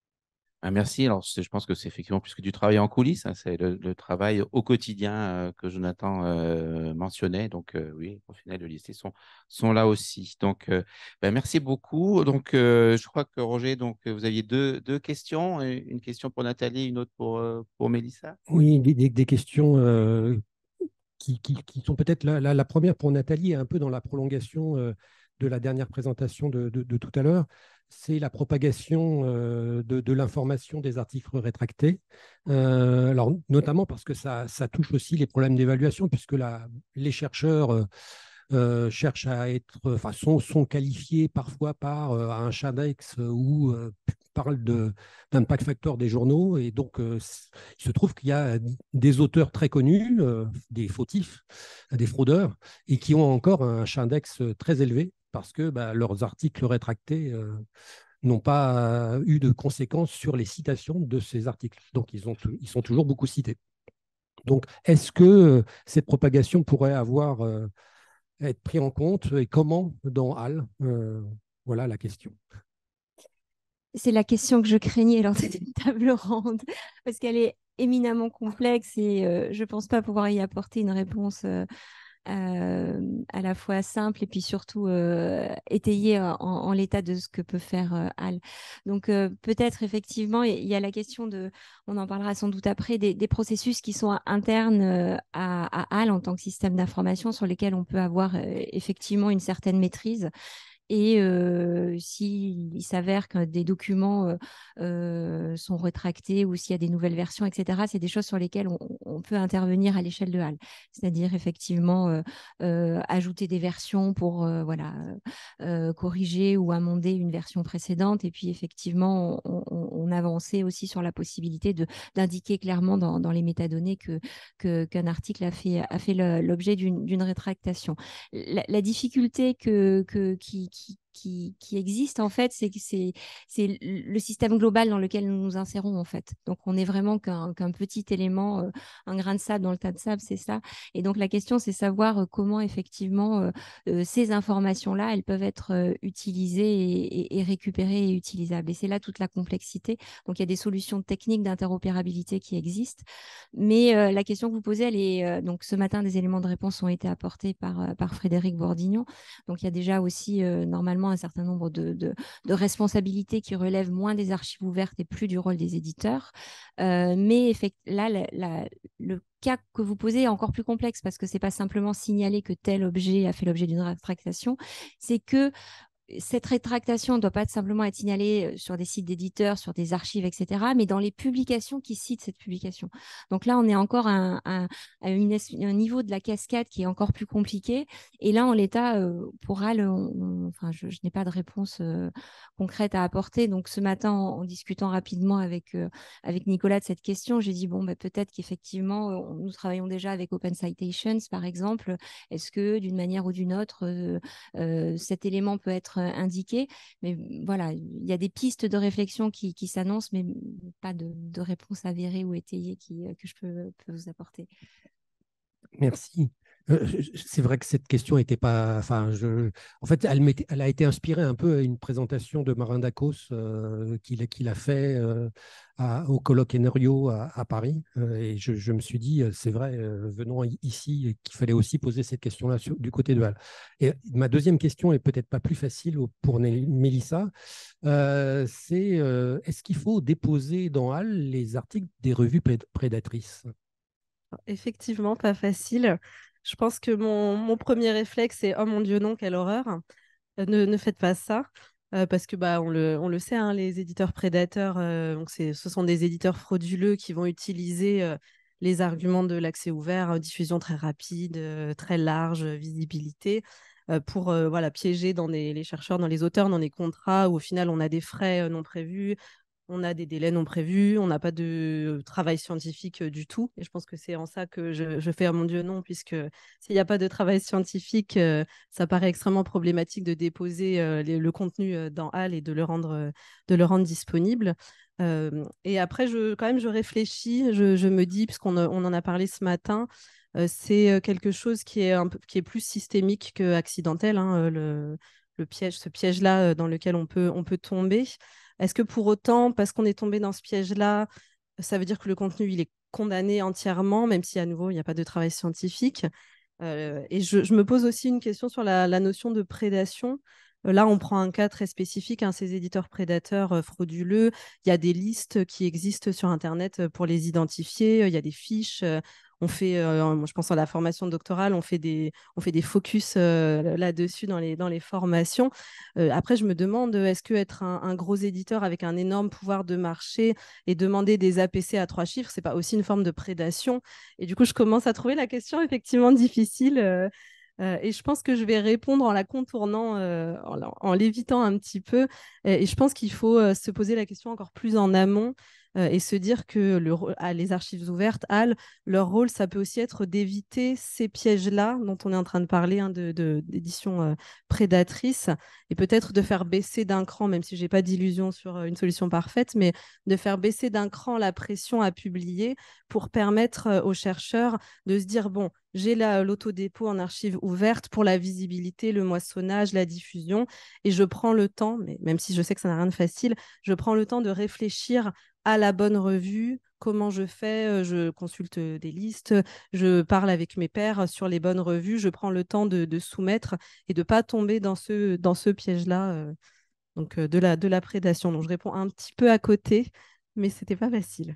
Ah, merci. Alors, c'est- je pense que c'est effectivement plus que du travail en coulisses, hein, c'est le, le travail au quotidien euh, que Jonathan euh, mentionnait. Donc, euh, oui, les professionnels de l'I S T sont, sont là aussi. Donc, euh, ben, merci beaucoup. Donc, euh, je crois que Roger, donc, vous aviez deux, deux questions, une question pour Nathalie, une autre pour, euh, pour Mélissa. Oui, des, des- des questions euh, qui, qui- qui sont peut-être la, la- la première pour Nathalie, un peu dans la prolongation euh, de la dernière présentation de, de- de tout à l'heure. C'est la propagation euh, de, de l'information des articles rétractés. Euh, alors, notamment parce que ça, ça touche aussi les problèmes d'évaluation, puisque la- les chercheurs euh, euh, cherchent à être, enfin, sont, sont qualifiés parfois par euh, un Chadex ou euh, parle de, d'impact factor des journaux. Et donc, euh, il se trouve qu'il y a des auteurs très connus, euh, des fautifs, des fraudeurs, et qui ont encore un index très élevé parce que bah, leurs articles rétractés euh, n'ont pas euh, eu de conséquences sur les citations de ces articles. Donc, ils, ont ils sont toujours beaucoup cités. Donc, est-ce que euh, cette propagation pourrait avoir euh, être pris en compte et comment dans Halle euh, Voilà la question. c'est la question que je craignais lors de cette table ronde, parce qu'elle est éminemment complexe et euh, je ne pense pas pouvoir y apporter une réponse euh, euh, à la fois simple et puis surtout euh, étayée en, en l'état de ce que peut faire euh, Hall. Donc euh, peut-être effectivement, il y a la question de, on en parlera sans doute après, des, des processus qui sont internes euh, à, à Hall en tant que système d'information sur lesquels on peut avoir euh, effectivement une certaine maîtrise. Et euh, s'il s'avère que des documents euh, euh, sont rétractés ou s'il y a des nouvelles versions, et cetera, c'est des choses sur lesquelles on, on peut intervenir à l'échelle de Hall. C'est-à-dire effectivement euh, euh, ajouter des versions pour euh, voilà, euh, corriger ou amender une version précédente. Et puis effectivement, on, on, on avançait aussi sur la possibilité de, d'indiquer clairement dans, dans les métadonnées que, que, qu'un article a fait, a fait le, l'objet d'une, d'une rétractation. La, la difficulté que, que, qui, qui, qui, qui existe, en fait, c'est que c'est, c'est le système global dans lequel nous nous insérons, en fait. Donc, on n'est vraiment qu'un, qu'un petit élément, euh, un grain de sable dans le tas de sable, c'est ça. Et donc, la question, c'est savoir euh, comment, effectivement, euh, euh, ces informations-là, elles peuvent être euh, utilisées et, et, et récupérées et utilisables. Et c'est là toute la complexité. Donc, il y a des solutions techniques d'interopérabilité qui existent. Mais euh, la question que vous posez, elle est, euh, donc, ce matin, des éléments de réponse ont été apportés par, euh, par Frédéric Bourdignon. Donc, il y a déjà aussi, euh, normalement, un certain nombre de, de, de responsabilités qui relèvent moins des archives ouvertes et plus du rôle des éditeurs. Euh, mais effect- là, la, la, le cas que vous posez est encore plus complexe parce que ce n'est pas simplement signaler que tel objet a fait l'objet d'une rétractation, c'est que cette rétractation ne doit pas simplement être signalée sur des sites d'éditeurs, sur des archives, et cetera, mais dans les publications qui citent cette publication. Donc là, on est encore à un, à, à une, un niveau de la cascade qui est encore plus compliqué. Et là, en l'état, euh, pour Hall, on, on, enfin, je, je n'ai pas de réponse euh, concrète à apporter. Donc ce matin, en, en discutant rapidement avec, euh, avec Nicolas de cette question, j'ai dit, bon, bah, peut-être qu'effectivement, euh, nous travaillons déjà avec Open Citations, par exemple. Est-ce que d'une manière ou d'une autre, euh, euh, cet élément peut être indiqué, mais voilà, il y a des pistes de réflexion qui, qui s'annoncent, mais pas de, de réponse avérée ou étayée qui, que je peux, peux vous apporter. Merci. Euh, c'est vrai que cette question n'était pas. Enfin, je, en fait, elle, elle a été inspirée un peu à une présentation de Marin Dacos euh, qu'il qu'il a fait euh, à, au colloque Enerio à, à Paris. Euh, et je, je me suis dit, c'est vrai, euh, venons ici, qu'il fallait aussi poser cette question-là du côté de Hall. Et ma deuxième question est peut-être pas plus facile pour Mélissa. Euh, c'est euh, est-ce qu'il faut déposer dans Hall les articles des revues prédatrices? Effectivement, pas facile. Je pense que mon, mon premier réflexe, c'est « Oh mon Dieu, non, quelle horreur !» Euh, ne, ne faites pas ça. Euh, parce que bah, on le, on le sait, hein, les éditeurs prédateurs, euh, donc ce sont des éditeurs frauduleux qui vont utiliser euh, les arguments de l'accès ouvert, euh, diffusion très rapide, euh, très large, visibilité, euh, pour euh, voilà, piéger dans des, les chercheurs, dans les auteurs, dans des contrats où au final on a des frais euh, non prévus, on a des délais non prévus, on n'a pas de travail scientifique euh, du tout. Et je pense que c'est en ça que je, je fais, oh mon Dieu, non, puisque s'il n'y a pas de travail scientifique, euh, ça paraît extrêmement problématique de déposer euh, les, le contenu euh, dans Hall et de le rendre, euh, de le rendre disponible. Euh, et après, je, quand même, je réfléchis, je, je me dis, puisqu'on on en a parlé ce matin, euh, c'est quelque chose qui est, un peu, qui est plus systémique que accidentel, hein, le, le piège, ce piège-là dans lequel on peut, on peut tomber. Est-ce que pour autant, parce qu'on est tombé dans ce piège-là, ça veut dire que le contenu, il est condamné entièrement, même si à nouveau, il n'y a pas de travail scientifique? euh, Et je, je, me pose aussi une question sur la, la notion de prédation. Euh, là, on prend un cas très spécifique, hein, ces éditeurs prédateurs euh, frauduleux. Il y a des listes qui existent sur Internet pour les identifier. Il y a des fiches. Euh, on fait, euh, je pense à la formation doctorale, on fait des, on fait des focus euh, là-dessus dans les, dans les formations. Euh, après, je me demande, est-ce que être un, un gros éditeur avec un énorme pouvoir de marché et demander des A P C à trois chiffres, c'est pas aussi une forme de prédation? Et du coup, je commence à trouver la question effectivement difficile. Euh, euh, et je pense que je vais répondre en la contournant, euh, en, en l'évitant un petit peu. Et, et je pense qu'il faut euh, se poser la question encore plus en amont. euh, et se dire que le, ah, les archives ouvertes, H A L, leur rôle, ça peut aussi être d'éviter ces pièges-là dont on est en train de parler, hein, de, de, d'édition euh, prédatrice, et peut-être de faire baisser d'un cran, même si je n'ai pas d'illusion sur une solution parfaite, mais de faire baisser d'un cran la pression à publier pour permettre euh, aux chercheurs de se dire, bon, j'ai l'autodépôt en archives ouvertes pour la visibilité, le moissonnage, la diffusion, et je prends le temps, mais même si je sais que ça n'a rien de facile, je prends le temps de réfléchir à la bonne revue, comment je fais, je consulte des listes, je parle avec mes pairs sur les bonnes revues, je prends le temps de, de soumettre et de ne pas tomber dans ce, dans ce piège-là, euh, donc euh, de, la, de la prédation. Donc je réponds un petit peu à côté, mais ce n'était pas facile.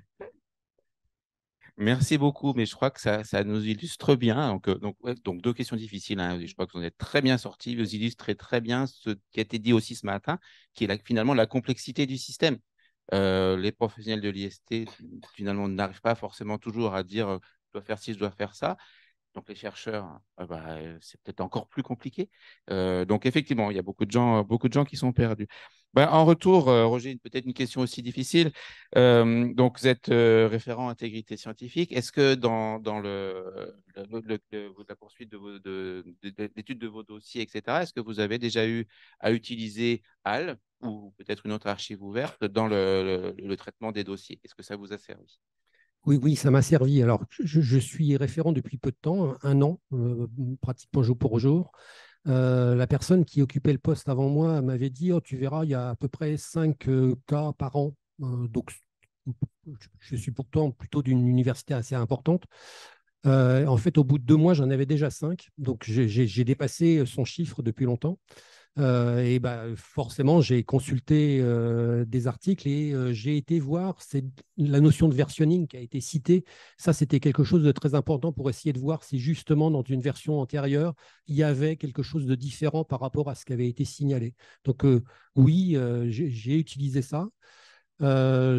Merci beaucoup, mais je crois que ça, ça nous illustre bien. Donc, euh, donc, ouais, donc deux questions difficiles, hein. Je crois que vous en êtes très bien sortis. Vous illustrez très bien ce qui a été dit aussi ce matin, qui est la, finalement la complexité du système. Euh, les professionnels de l'I S T, finalement, n'arrivent pas forcément toujours à dire euh, je dois faire ci, je dois faire ça. Donc, les chercheurs, euh, bah, euh, c'est peut-être encore plus compliqué. Euh, donc, effectivement, il y a beaucoup de gens, beaucoup de gens qui sont perdus. Ben, en retour, euh, Roger, peut-être une question aussi difficile. Euh, donc, vous êtes euh, référent intégrité scientifique. Est-ce que dans, dans le, le- le- le- la poursuite de, vos, de, de, l'étude de vos dossiers, et cetera, est-ce que vous avez déjà eu à utiliser H A L ou peut-être une autre archive ouverte dans le, le, le traitement des dossiers? Est-ce que ça vous a servi? Oui, oui, ça m'a servi. Alors, je, je suis référent depuis peu de temps, un an, euh, pratiquement jour pour jour. Euh, la personne qui occupait le poste avant moi m'avait dit, oh, tu verras, il y a à peu près cinq euh, cas par an. Euh, donc, je suis pourtant plutôt d'une université assez importante. Euh, en fait, au bout de deux mois, j'en avais déjà cinq. Donc, j'ai dépassé son chiffre depuis longtemps. Euh, et bah, forcément, j'ai consulté euh, des articles et euh, j'ai été voir la notion de versionning qui a été citée. Ça, c'était quelque chose de très important pour essayer de voir si justement dans une version antérieure, il y avait quelque chose de différent par rapport à ce qui avait été signalé. Donc euh, oui, euh, j'ai utilisé ça. Euh,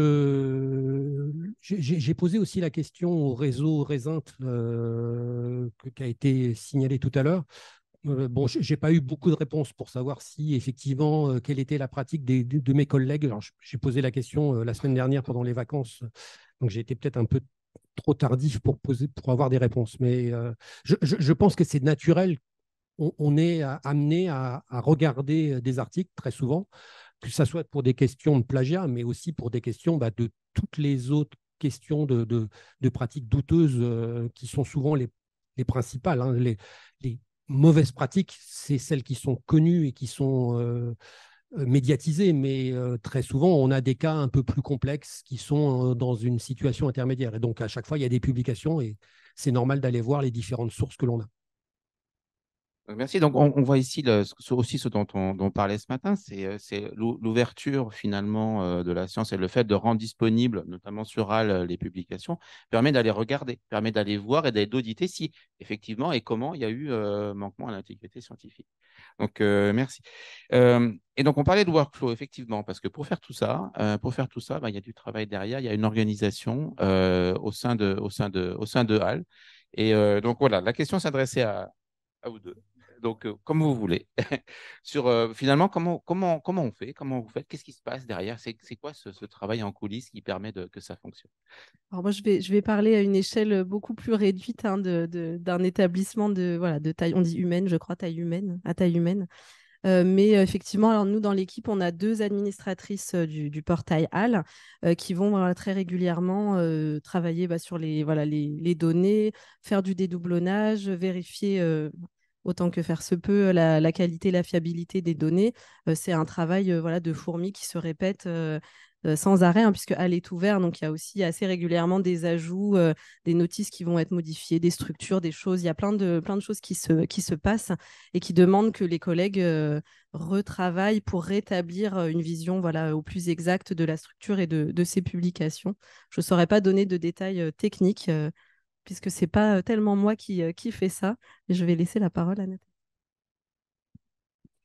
j'ai posé aussi la question au réseau Résint euh, qui a été signalé tout à l'heure. Euh, bon, je n'ai pas eu beaucoup de réponses pour savoir si effectivement, euh, quelle était la pratique des, de, de mes collègues. J'ai posé la question euh, la semaine dernière pendant les vacances, donc j'ai été peut-être un peu trop tardif pour, poser, pour avoir des réponses. Mais euh, je, je, je pense que c'est naturel. On, on est amené à, à regarder des articles très souvent, que ce soit pour des questions de plagiat, mais aussi pour des questions bah, de toutes les autres questions de, de, de pratiques douteuses euh, qui sont souvent les, les principales. Hein. Les, les mauvaises pratiques, c'est celles qui sont connues et qui sont euh, médiatisées, mais euh, très souvent, on a des cas un peu plus complexes qui sont euh, dans une situation intermédiaire. Et donc, à chaque fois, il y a des publications et c'est normal d'aller voir les différentes sources que l'on a. Merci. Donc, on, on voit ici le, ce- aussi ce dont on, dont on parlait ce matin, c'est euh, c'est l'ou- l'ouverture finalement euh, de la science et le fait de rendre disponible, notamment sur H A L, les publications, permet d'aller regarder, permet d'aller voir et d'auditer si effectivement et comment il y a eu euh, manquement à l'intégrité scientifique. Donc, euh, merci. Euh, et donc, on parlait de workflow, effectivement, parce que pour faire tout ça, euh, pour faire tout ça, bah, il y a du travail derrière, il y a une organisation euh, au sein de, au sein de, au sein de H A L. Et euh, donc, voilà, la question s'adressait à, à vous deux. Donc, euh, comme vous voulez. Sur euh, finalement, comment, comment, comment on fait? Comment vous faites? Qu'est-ce qui se passe derrière? C'est c'est quoi ce, ce travail en coulisses qui permet de, que ça fonctionne? Alors moi, je vais, je vais parler à une échelle beaucoup plus réduite, hein, de, de- d'un établissement de, voilà, de taille, on dit humaine, je crois, taille humaine, à taille humaine. Euh, mais euh, effectivement, alors nous, dans l'équipe, on a deux administratrices euh, du, du portail H A L euh, qui vont voilà, très régulièrement euh, travailler bah, sur les, voilà, les, les données, faire du dédoublonnage, vérifier euh, autant que faire se peut la, la qualité, la fiabilité des données. Euh, c'est un travail euh, voilà, de fourmi qui se répète euh, euh, sans arrêt, hein, puisque H A L est ouvert. Donc, il y a aussi assez régulièrement des ajouts, euh, des notices qui vont être modifiées, des structures, des choses. Il y a plein de, plein de choses qui se, qui se passent et qui demandent que les collègues euh, retravaillent pour rétablir euh, une vision voilà, au plus exacte de la structure et de, de ces publications. Je ne saurais pas donner de détails euh, techniques, euh, puisque ce n'est pas euh, tellement moi qui, euh, qui fais ça. Je vais laisser la parole à Nathalie.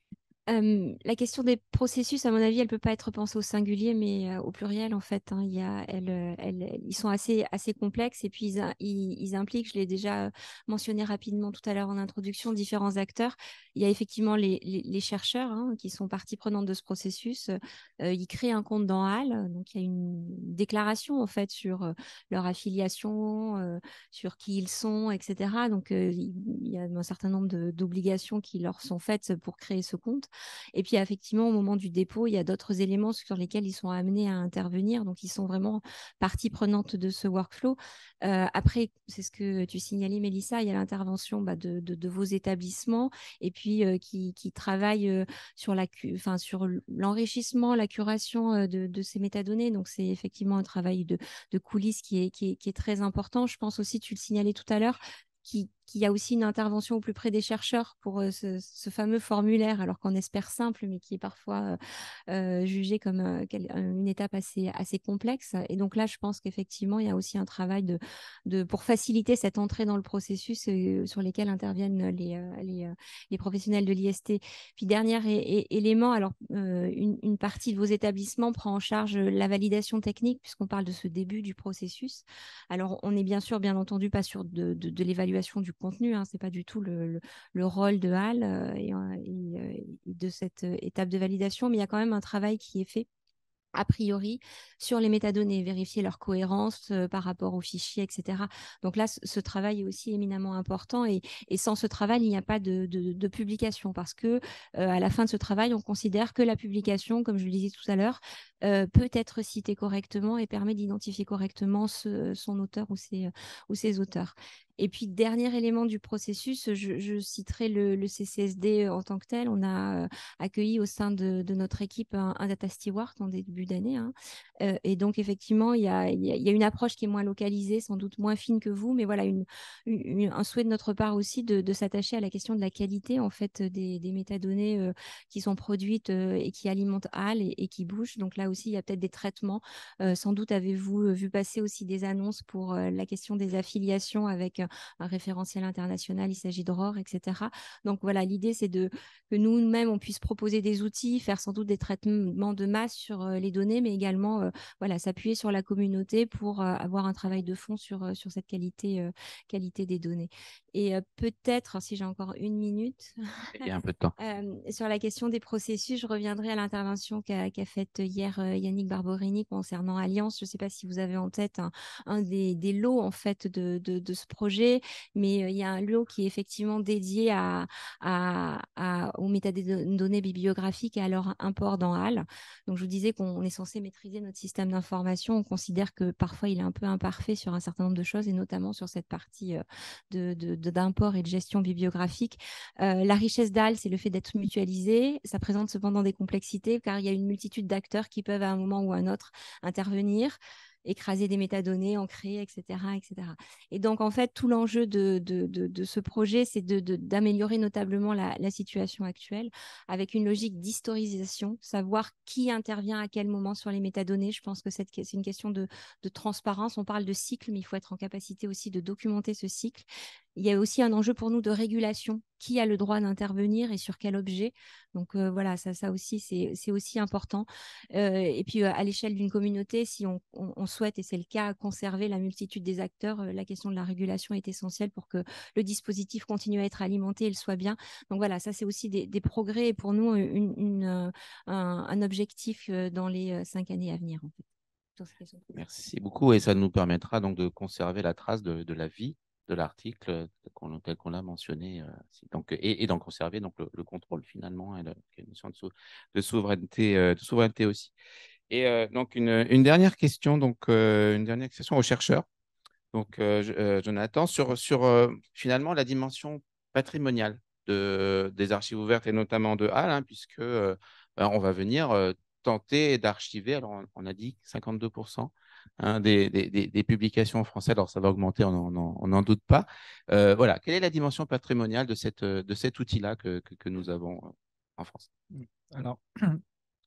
Euh, la question des processus, à mon avis, elle peut pas être pensée au singulier, mais euh, au pluriel, en fait. Hein. Il y a, elle, euh, elle- ils sont assez, assez complexes et puis ils, a- ils, ils impliquent, je l'ai déjà mentionné rapidement tout à l'heure en introduction, différents acteurs. Il y a effectivement les, les, les chercheurs hein, qui sont partie prenante de ce processus. Euh, ils créent un compte dans H A L, donc il y a une déclaration, en fait, sur euh, leur affiliation, euh, sur qui ils sont, et cetera. Donc, euh, il il y a un certain nombre de- d'obligations qui leur sont faites pour créer ce compte. Et puis, effectivement, au moment du dépôt, il y a d'autres éléments sur lesquels ils sont amenés à intervenir. Donc, ils sont vraiment partie prenante de ce workflow. Euh, après, c'est ce que tu signalais, Mélissa, il y a l'intervention bah, de, de, de vos établissements et puis euh, qui, qui travaillent euh, sur la, enfin, sur l'enrichissement, la curation euh, de, de ces métadonnées. Donc, c'est effectivement un travail de, de coulisses qui est, qui, est, qui est très important. Je pense aussi, tu le signalais tout à l'heure, qu'il qui y a aussi une intervention au plus près des chercheurs pour euh, ce, ce fameux formulaire, alors qu'on espère simple, mais qui est parfois euh, euh, jugé comme euh, quel- une étape assez, assez complexe. Et donc là, je pense qu'effectivement, il y a aussi un travail de, de, pour faciliter cette entrée dans le processus euh, sur lesquels interviennent les, euh, les, euh, les professionnels de l'I S T. Puis, dernier é- é- élément, alors euh, une, une partie de vos établissements prend en charge la validation technique, puisqu'on parle de ce début du processus. Alors, on est bien sûr, bien entendu, pas sur de, de, de l'évaluation du contenu, hein, c'est pas du tout le, le, le rôle de H A L euh, et, euh, et, euh, de cette euh, étape de validation, mais il y a quand même un travail qui est fait a priori sur les métadonnées, vérifier leur cohérence euh, par rapport aux fichiers, et cetera. Donc là, ce, ce travail est aussi éminemment important et, et sans ce travail, il n'y a pas de, de, de publication parce que euh, à la fin de ce travail, on considère que la publication, comme je le disais tout à l'heure, euh, peut être citée correctement et permet d'identifier correctement ce, son auteur ou ses, ou ses auteurs. Et puis, dernier élément du processus, je, je citerai le, le C C S D en tant que tel. On a euh, accueilli au sein de, de notre équipe un, un data steward en début d'année. Hein. Euh, et donc, effectivement, il y a, il y a une approche qui est moins localisée, sans doute moins fine que vous, mais voilà, une, une, un souhait de notre part aussi de, de s'attacher à la question de la qualité en fait, des, des métadonnées euh, qui sont produites euh, et qui alimentent H A L et, et qui bougent. Donc là aussi, il y a peut-être des traitements. Euh, sans doute avez-vous vu passer aussi des annonces pour euh, la question des affiliations avec un référentiel international, il s'agit de R O R, et cetera. Donc voilà, l'idée, c'est de, que nous-mêmes, on puisse proposer des outils, faire sans doute des traitements de masse sur euh, les données, mais également euh, voilà, s'appuyer sur la communauté pour euh, avoir un travail de fond sur, euh, sur cette qualité, euh, qualité des données. Et euh, peut-être, si j'ai encore une minute, il y a un peu de temps. euh, sur la question des processus, je reviendrai à l'intervention qu'a qu'a faite hier euh, Yannick Barberini concernant Alliance. Je ne sais pas si vous avez en tête un, un des, des lots en fait de, de, de ce projet, mais euh, il y a un lot qui est effectivement dédié à, à, à, aux métadonnées bibliographiques et à leur import dans H A L. Donc je vous disais qu'on est censé maîtriser notre système d'information. On considère que parfois il est un peu imparfait sur un certain nombre de choses et notamment sur cette partie euh, de, de, de, d'import et de gestion bibliographique. Euh, la richesse d'A L, c'est le fait d'être mutualisé. Ça présente cependant des complexités car il y a une multitude d'acteurs qui peuvent à un moment ou à un autre intervenir, écraser des métadonnées, en créer, et cetera, et cetera. Et donc, en fait, tout l'enjeu de, de, de, de ce projet, c'est de, de, d'améliorer notablement la, la situation actuelle avec une logique d'historisation, savoir qui intervient à quel moment sur les métadonnées. Je pense que c'est une question de, de transparence. On parle de cycle, mais il faut être en capacité aussi de documenter ce cycle. Il y a aussi un enjeu pour nous de régulation. Qui a le droit d'intervenir et sur quel objet? Donc euh, voilà, ça, ça aussi, c'est aussi important. Euh, et puis euh, à l'échelle d'une communauté, si on, on, on souhaite, et c'est le cas, conserver la multitude des acteurs, euh, la question de la régulation est essentielle pour que le dispositif continue à être alimenté et le soit bien. Donc voilà, ça c'est aussi des, des progrès et pour nous une, une, un, un objectif dans les cinq années à venir. En fait. Merci beaucoup et ça nous permettra donc de conserver la trace de, de la vie de l'article tel qu'on l'a mentionné euh, donc, et, et d'en conserver donc, le, le contrôle finalement et la notion de, sou, de, souveraineté, euh, de souveraineté aussi. Et euh, donc une, une dernière question, donc, euh, une dernière question aux chercheurs. Donc, euh, euh, Jonathan, sur, sur euh, finalement la dimension patrimoniale de, des archives ouvertes et notamment de H A L, hein, puisque euh, ben, on va venir euh, tenter d'archiver, alors on, on a dit cinquante-deux pour cent hein, des, des, des, publications en français, alors ça va augmenter, on n'en doute pas. Euh, voilà, quelle est la dimension patrimoniale de, cette, de cet outil-là que, que, que nous avons en France? Alors,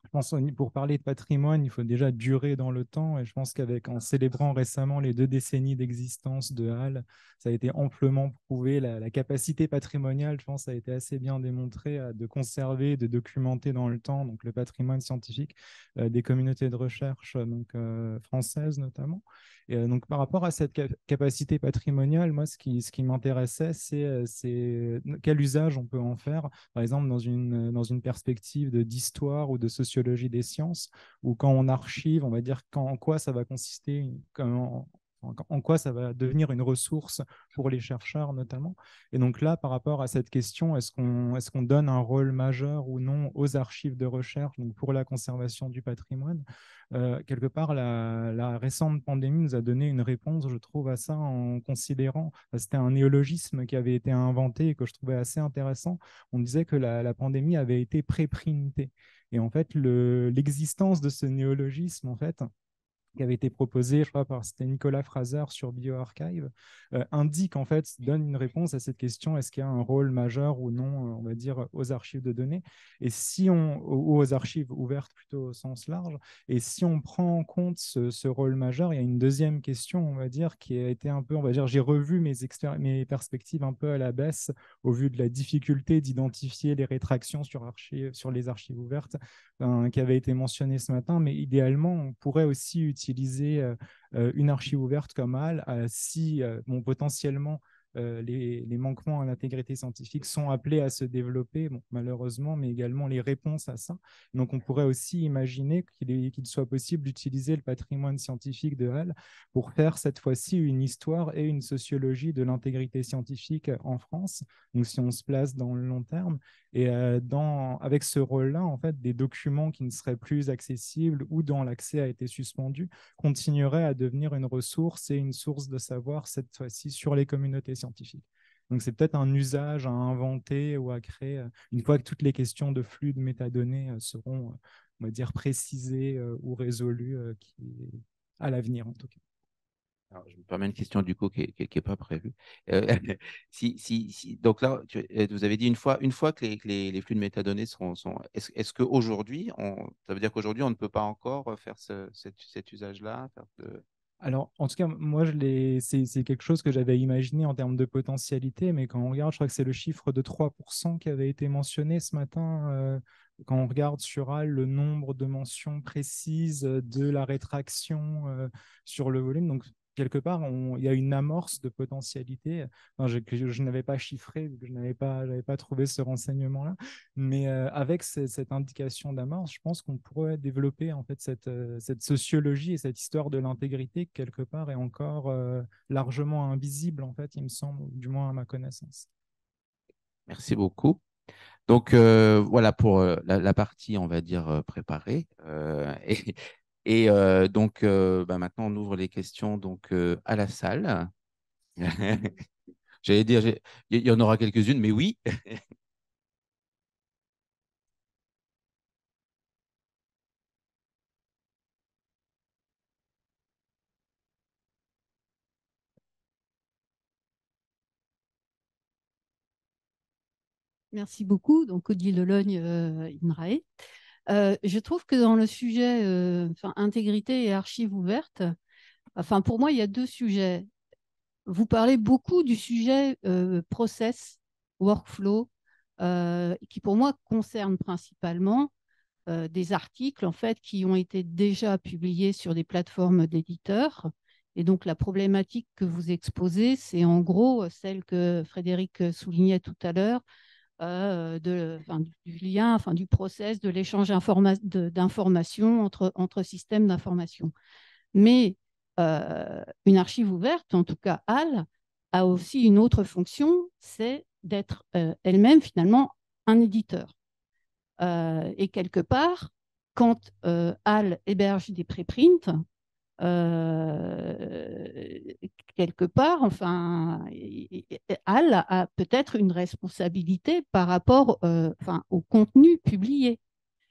je pense pour parler de patrimoine, il faut déjà durer dans le temps. Et je pense qu'avec en célébrant récemment les deux décennies d'existence de Halle, ça a été amplement prouvé. La, la capacité patrimoniale, je pense, a été assez bien démontrée à, de conserver, de documenter dans le temps donc le patrimoine scientifique euh, des communautés de recherche donc, euh, françaises notamment. Et euh, donc par rapport à cette cap capacité patrimoniale, moi, ce qui, ce qui m'intéressait, c'est quel usage on peut en faire, par exemple dans une, dans une perspective d'histoire ou de sociologie des sciences, ou quand on archive, on va dire quand, en quoi ça va consister, comment, en quoi ça va devenir une ressource pour les chercheurs notamment. Et donc là, par rapport à cette question, est-ce qu'on est-ce qu'on donne un rôle majeur ou non aux archives de recherche donc pour la conservation du patrimoine? Euh, quelque part, la, la récente pandémie nous a donné une réponse, je trouve, à ça en considérant, c'était un néologisme qui avait été inventé et que je trouvais assez intéressant. On disait que la, la pandémie avait été préprintée. Et en fait, l'existence de ce néologisme, en fait, qui avait été proposé, je crois, par c'était Nicolas Fraser sur BioArchive, euh, indique en fait, donne une réponse à cette question, est-ce qu'il y a un rôle majeur ou non, on va dire, aux archives de données, et si on, ou aux archives ouvertes plutôt au sens large, et si on prend en compte ce, ce rôle majeur, il y a une deuxième question, on va dire, qui a été un peu, on va dire, j'ai revu mes, mes perspectives un peu à la baisse au vu de la difficulté d'identifier les rétractions sur, archives, sur les archives ouvertes, hein, qui avait été mentionné ce matin, mais idéalement, on pourrait aussi utiliser utiliser euh, une archive ouverte comme Halle euh, si euh, bon, potentiellement euh, les, les manquements à l'intégrité scientifique sont appelés à se développer, bon, malheureusement, mais également les réponses à ça. Donc on pourrait aussi imaginer qu'il qu'il soit possible d'utiliser le patrimoine scientifique de Halle pour faire cette fois-ci une histoire et une sociologie de l'intégrité scientifique en France, donc si on se place dans le long terme. Et euh, dans, avec ce rôle-là, en fait, des documents qui ne seraient plus accessibles ou dont l'accès a été suspendu continueraient à devenir une ressource et une source de savoir, cette fois-ci, sur les communautés scientifiques. Donc, c'est peut-être un usage à inventer ou à créer euh, une fois que toutes les questions de flux de métadonnées euh, seront, euh, on va dire, précisées euh, ou résolues euh, qui, à l'avenir, en tout cas. Alors, je me permets une question du coup qui n'est pas prévue. Euh, si, si, si, donc là, tu, vous avez dit une fois, une fois que les, que les, les flux de métadonnées seront… sont est-ce est qu'aujourd'hui, ça veut dire qu'aujourd'hui, on ne peut pas encore faire ce, cet, cet usage-là de… Alors, en tout cas, moi, c'est quelque chose que j'avais imaginé en termes de potentialité, mais quand on regarde, je crois que c'est le chiffre de trois pour cent qui avait été mentionné ce matin, euh, quand on regarde sur Halle le nombre de mentions précises de la rétraction euh, sur le volume. Donc, quelque part, on, il y a une amorce de potentialité enfin, je, que je, je n'avais pas chiffré, que je n'avais pas, j'avais pas trouvé ce renseignement-là. Mais euh, avec ce, cette indication d'amorce, je pense qu'on pourrait développer en fait cette, euh, cette sociologie et cette histoire de l'intégrité qui, quelque part, est encore euh, largement invisible, en fait, il me semble, du moins à ma connaissance. Merci beaucoup. Donc, euh, voilà pour euh, la, la partie, on va dire, euh, préparée. Euh, et et euh, donc, euh, bah, maintenant, on ouvre les questions donc, euh, à la salle. J'allais dire, il y en aura quelques-unes, mais oui. Merci beaucoup. Donc, Odile Lelogne, euh, INRAE. Euh, je trouve que dans le sujet euh, enfin, intégrité et archives ouvertes, enfin, pour moi, il y a deux sujets. Vous parlez beaucoup du sujet euh, process, workflow, euh, qui pour moi concerne principalement euh, des articles en fait, qui ont été déjà publiés sur des plateformes d'éditeurs. Et donc, la problématique que vous exposez, c'est en gros celle que Frédéric soulignait tout à l'heure, Euh, de, enfin, du lien, enfin, du process, de l'échange d'informations entre, entre systèmes d'information. Mais euh, une archive ouverte, en tout cas Halle, a aussi une autre fonction, c'est d'être euh, elle-même finalement un éditeur. Euh, et quelque part, quand euh, Halle héberge des préprints, euh, quelque part, enfin, Halle a peut-être une responsabilité par rapport euh, enfin, au contenu publié.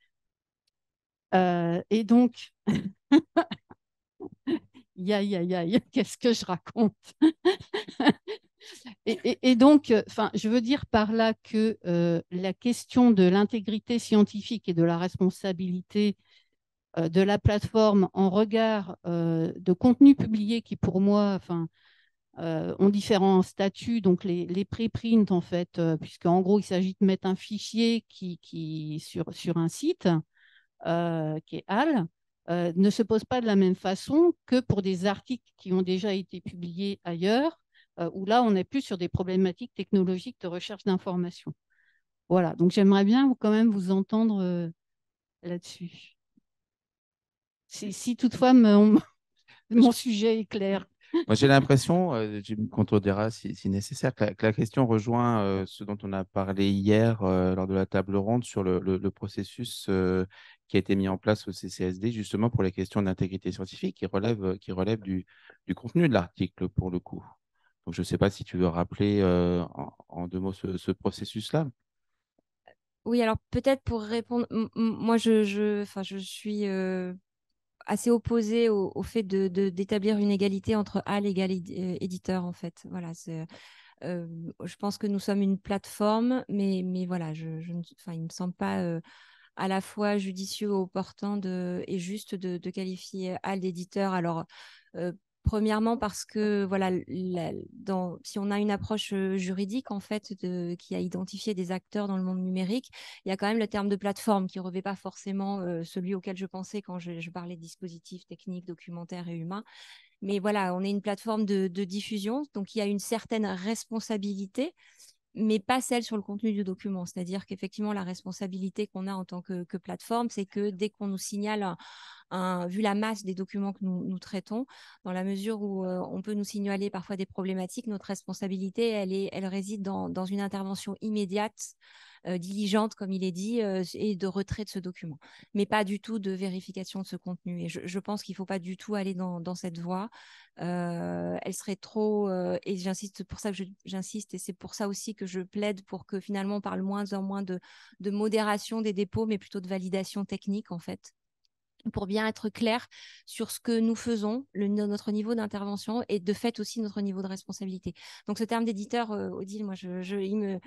Euh, et donc, aïe, aïe, aïe, qu'est-ce que je raconte? Et, et- et donc, enfin, je veux dire par là que euh, la question de l'intégrité scientifique et de la responsabilité euh, de la plateforme en regard euh, de contenus publiés qui, pour moi, enfin, euh, ont différents statuts, donc les, les préprints, en fait, euh, puisqu'en gros, il s'agit de mettre un fichier qui, qui, sur, sur un site euh, qui est H A L, euh, ne se pose pas de la même façon que pour des articles qui ont déjà été publiés ailleurs, euh, où là, on est plus sur des problématiques technologiques de recherche d'information. Voilà, donc j'aimerais bien quand même vous entendre euh, là-dessus. Si, si toutefois mon, mon sujet est clair. Moi, j'ai l'impression, euh, tu me contrediras si, si nécessaire, que la, que la question rejoint euh, ce dont on a parlé hier euh, lors de la table ronde sur le, le- le processus euh, qui a été mis en place au C C S D, justement pour les questions d'intégrité scientifique qui relèvent, qui relèvent du, du contenu de l'article, pour le coup. Donc, je ne sais pas si tu veux rappeler euh, en, en deux mots ce, ce processus-là. Oui, alors peut-être pour répondre, m- m- moi je, je, enfin, je suis euh, assez opposée au, au fait de, de- d'établir une égalité entre H A L égale édi- euh, éditeur, en fait. Voilà, c'est, euh, je pense que nous sommes une plateforme, mais, mais voilà, je, je ne- enfin, il ne me semble pas euh, à la fois judicieux, opportun de, et juste de, de qualifier H A L d'éditeur. Alors, euh, premièrement, parce que voilà, la- dans, si on a une approche euh, juridique en fait de, qui a identifié des acteurs dans le monde numérique, il y a quand même le terme de plateforme qui ne revêt pas forcément euh, celui auquel je pensais quand je, je parlais de dispositifs techniques, documentaires et humains. Mais voilà, on est une plateforme de, de diffusion, donc il y a une certaine responsabilité, mais pas celle sur le contenu du document. C'est-à-dire qu'effectivement, la responsabilité qu'on a en tant que, que plateforme, c'est que dès qu'on nous signale, un, un- vu la masse des documents que nous, nous traitons, dans la mesure où euh, on peut nous signaler parfois des problématiques, notre responsabilité, elle, est, elle réside dans, dans une intervention immédiate, euh, diligente, comme il est dit, euh, et de retrait de ce document, mais pas du tout de vérification de ce contenu. Et je, je pense qu'il ne faut pas du tout aller dans, dans cette voie. Euh, elle serait trop, euh, et j'insiste pour ça que je- j'insiste, et c'est pour ça aussi que je plaide pour que finalement on parle moins en moins de, de modération des dépôts, mais plutôt de validation technique en fait, pour bien être clair sur ce que nous faisons, le, notre niveau d'intervention et de fait aussi notre niveau de responsabilité. Donc ce terme d'éditeur, euh, Odile, moi je, je, il me,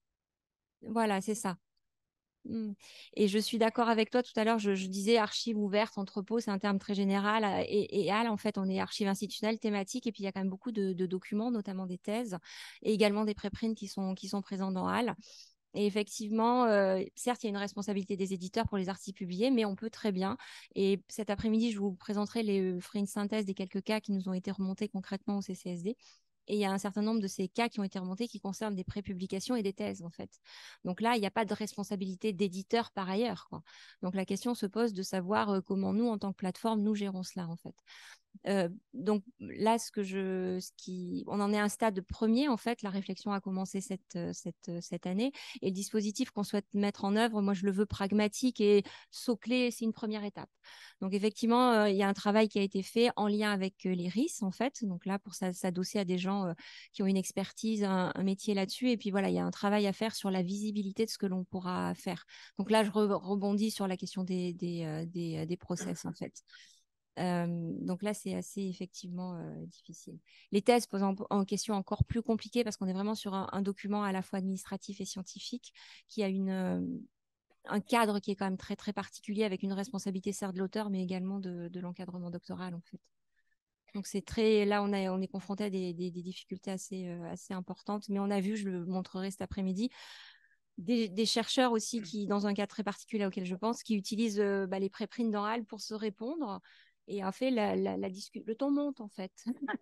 voilà, c'est ça. Mm. Et je suis d'accord avec toi. Tout à l'heure, je, je disais archives ouvertes, entrepôt, c'est un terme très général. euh, Et, et A L, en fait, on est archives institutionnelles, thématiques. Et puis, il y a quand même beaucoup de, de documents, notamment des thèses et également des préprints qui sont, qui sont présents dans A L. Et effectivement, euh, certes, il y a une responsabilité des éditeurs pour les articles publiés, mais on peut très bien. Et cet après-midi, je vous présenterai les, euh, ferai une synthèse des quelques cas qui nous ont été remontés concrètement au C C S D. Et il y a un certain nombre de ces cas qui ont été remontés qui concernent des prépublications et des thèses, en fait. Donc là, il n'y a pas de responsabilité d'éditeur par ailleurs, quoi. Donc la question se pose de savoir euh, comment nous, en tant que plateforme, nous gérons cela, en fait. Euh, donc là, ce que je, ce qui, on en est à un stade premier en fait. La réflexion a commencé cette cette cette année et le dispositif qu'on souhaite mettre en œuvre, moi je le veux pragmatique et saut-clé, c'est une première étape. Donc effectivement, euh, il y a un travail qui a été fait en lien avec euh, les R I S en fait. Donc là, pour s'adosser à des gens euh, qui ont une expertise, un, un métier là-dessus. Et puis voilà, il y a un travail à faire sur la visibilité de ce que l'on pourra faire. Donc là, je re rebondis sur la question des des euh, des, des process en fait. Euh, donc là, c'est assez effectivement euh, difficile. Les thèses posent en, en question encore plus compliquées parce qu'on est vraiment sur un, un document à la fois administratif et scientifique qui a une, euh, un cadre qui est quand même très très particulier avec une responsabilité certes de l'auteur mais également de, de l'encadrement doctoral en fait. Donc c'est très, là on, a, on est confronté à des, des, des difficultés assez, euh, assez importantes, mais on a vu, je le montrerai cet après-midi, des, des chercheurs aussi qui, dans un cas très particulier auquel je pense, qui utilisent euh, bah, les préprints dans H A L pour se répondre. Et en fait, la, la, la le ton monte en fait,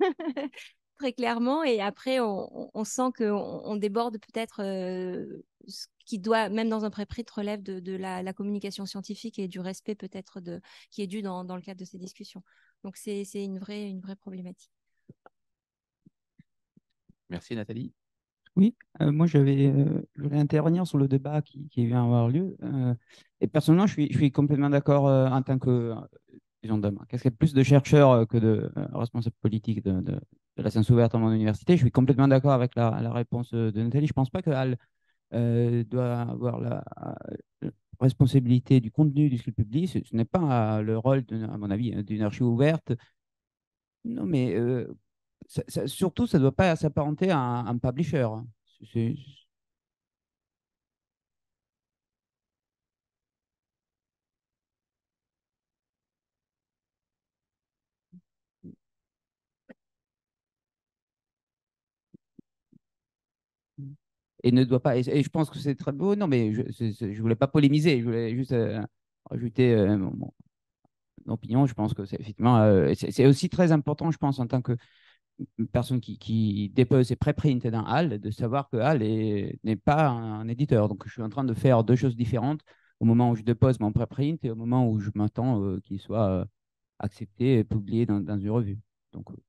très clairement. Et après, on, on sent qu'on on déborde peut-être euh, ce qui doit, même dans un préprint, relève de, de la, la, communication scientifique et du respect peut-être de, qui est dû dans, dans le cadre de ces discussions. Donc, c'est une vraie, une vraie problématique. Merci Nathalie. Oui, euh, moi j'avais, euh, je voulais intervenir sur le débat qui, qui vient avoir lieu. Euh, et personnellement, je suis, je suis complètement d'accord euh, en tant que euh, disons, de ma casquette plus de chercheur euh, que de euh, responsable politique de, de, de la science ouverte à mon université. Je suis complètement d'accord avec la, la réponse de Nathalie. Je ne pense pas que Hal euh, doit avoir la euh, responsabilité du contenu du script public. Ce, ce n'est pas euh, le rôle, de, à mon avis, d'une archive ouverte. Non, mais euh, ça, ça, surtout, ça ne doit pas s'apparenter à un, un publisher. Hein. C'est, et ne doit pas. Et, et je pense que c'est très beau. Non, mais je ne voulais pas polémiser. Je voulais juste euh, rajouter euh, mon, mon opinion. Je pense que c'est effectivement. Euh, c'est aussi très important, je pense, en tant que personne qui, qui dépose ses préprints dans Hall, de savoir que Hall n'est pas un, un éditeur. Donc, je suis en train de faire deux choses différentes au moment où je dépose mon préprint et au moment où je m'attends euh, qu'il soit euh, accepté et publié dans, dans une revue. Donc, euh,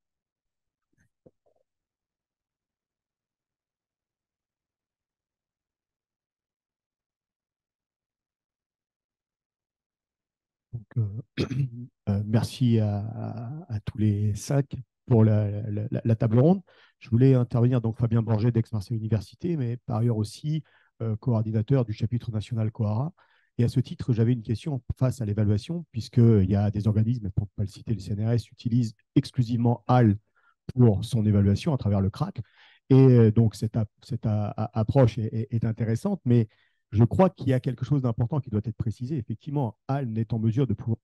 Donc, euh, euh, merci à, à- à tous les cinq pour la, la- la- la table ronde. Je voulais intervenir, donc Fabien Borget d'Aix-Marseille Université, mais par ailleurs aussi euh, coordinateur du chapitre national Coara. Et à ce titre, j'avais une question face à l'évaluation, puisqu'il y a des organismes, pour ne pas le citer, le C N R S utilise exclusivement Hall pour son évaluation à travers le C R A C. Et euh, donc, cette, a- cette a- a- approche est, est- est intéressante, mais je crois qu'il y a quelque chose d'important qui doit être précisé. Effectivement, Hall n'est en mesure de pouvoir.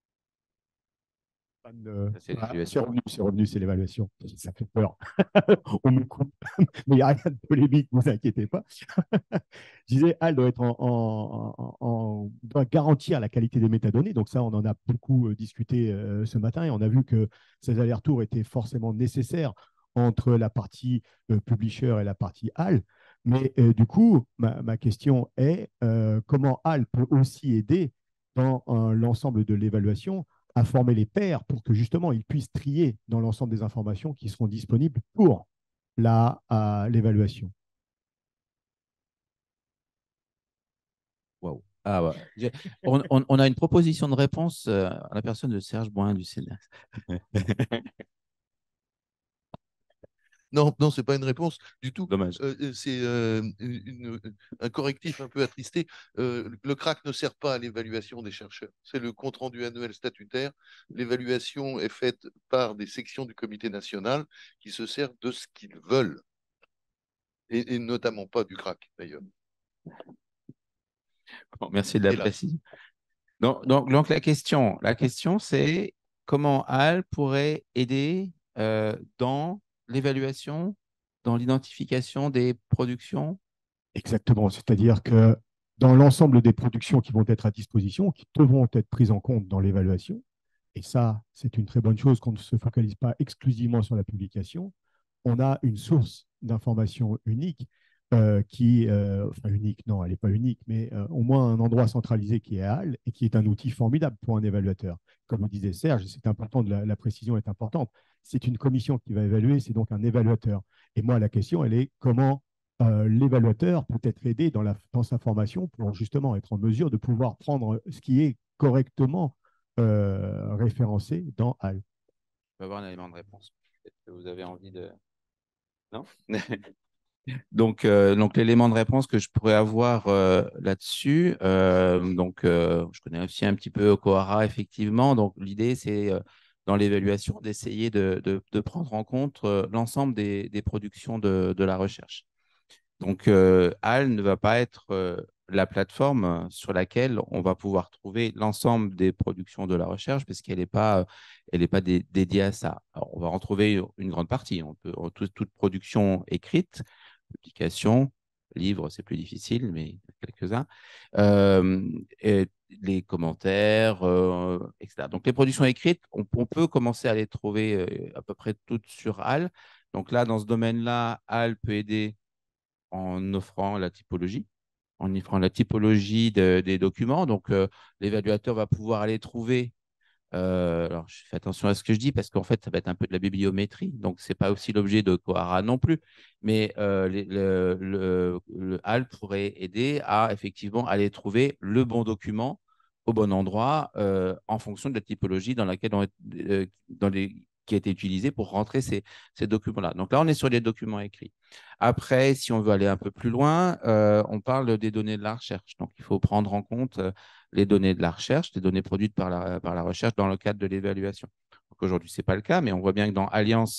Euh, C'est voilà, c'est l'évaluation. revenu, c'est revenu, c'est l'évaluation. Ça fait peur. On me coupe. Mais il n'y a rien de polémique, ne vous inquiétez pas. Je disais, Hall doit, être en, en- en- en- doit garantir la qualité des métadonnées. Donc ça, on en a beaucoup euh, discuté euh, ce matin et on a vu que ces allers-retours étaient forcément nécessaires entre la partie euh, publisher et la partie Hall. Mais euh, du coup, ma, ma question est euh, comment Hall peut aussi aider dans euh, l'ensemble de l'évaluation à former les pairs pour que justement ils puissent trier dans l'ensemble des informations qui seront disponibles pour la, euh, l'évaluation. Waouh. Ah, ouais. J'ai- On, on- on a une proposition de réponse euh, à la personne de Serge Boin du C N R S. Non, non, c'est pas une réponse du tout. Dommage. Euh, euh, c'est euh, une- une- un correctif un peu attristé. Euh, le C R A C ne sert pas à l'évaluation des chercheurs. C'est le compte-rendu annuel statutaire. L'évaluation est faite par des sections du comité national qui se servent de ce qu'ils veulent, et, et notamment pas du C R A C d'ailleurs. Bon, merci de la Hélas. précision. Donc, donc, donc la question, la question c'est comment Hall pourrait aider euh, dans l'évaluation, dans l'identification des productions. Exactement, c'est-à-dire que dans l'ensemble des productions qui vont être à disposition, qui devront être prises en compte dans l'évaluation, et ça, c'est une très bonne chose qu'on ne se focalise pas exclusivement sur la publication, on a une source d'information unique euh, qui, euh, enfin unique, non, elle n'est pas unique, mais euh, au moins un endroit centralisé qui est Hall et qui est un outil formidable pour un évaluateur. Comme le disait Serge, c'est important, de la, la précision est importante. C'est une commission qui va évaluer, c'est donc un évaluateur. Et moi, la question, elle est comment euh, l'évaluateur peut être aidé dans, la, dans sa formation pour justement être en mesure de pouvoir prendre ce qui est correctement euh, référencé dans Hall. On va avoir un élément de réponse. Peut-être que vous avez envie de. Non. Donc, euh, donc l'élément de réponse que je pourrais avoir euh, là-dessus, euh, donc euh, je connais aussi un petit peu Coara, effectivement. Donc, l'idée, c'est euh, dans l'évaluation d'essayer de, de, de prendre en compte euh, l'ensemble des, des productions de, de la recherche. Donc, euh, Hall ne va pas être euh, la plateforme sur laquelle on va pouvoir trouver l'ensemble des productions de la recherche, parce qu'elle n'est pas, elle est pas dé dédiée à ça. Alors, on va en trouver une grande partie. On peut, toute, toute production écrite, publication, livre, c'est plus difficile, mais quelques-uns. Euh, et les commentaires, euh, et cetera. Donc, les productions écrites, on, on peut commencer à les trouver euh, à peu près toutes sur Hall. Donc là, dans ce domaine-là, Hall peut aider en offrant la typologie, en offrant la typologie de, des documents. Donc, euh, l'évaluateur va pouvoir aller trouver. Euh, alors, je fais attention à ce que je dis parce qu'en fait, ça va être un peu de la bibliométrie. Donc, ce n'est pas aussi l'objet de Coara non plus. Mais euh, les, le, le, le Hall pourrait aider à effectivement aller trouver le bon document au bon endroit euh, en fonction de la typologie dans laquelle on est, euh, dans les, qui a été utilisée pour rentrer ces, ces documents-là. Donc là, on est sur les documents écrits. Après, si on veut aller un peu plus loin, euh, on parle des données de la recherche. Donc, il faut prendre en compte euh, les données de la recherche, les données produites par la, par la recherche dans le cadre de l'évaluation. Aujourd'hui, ce n'est pas le cas, mais on voit bien que dans Alliance,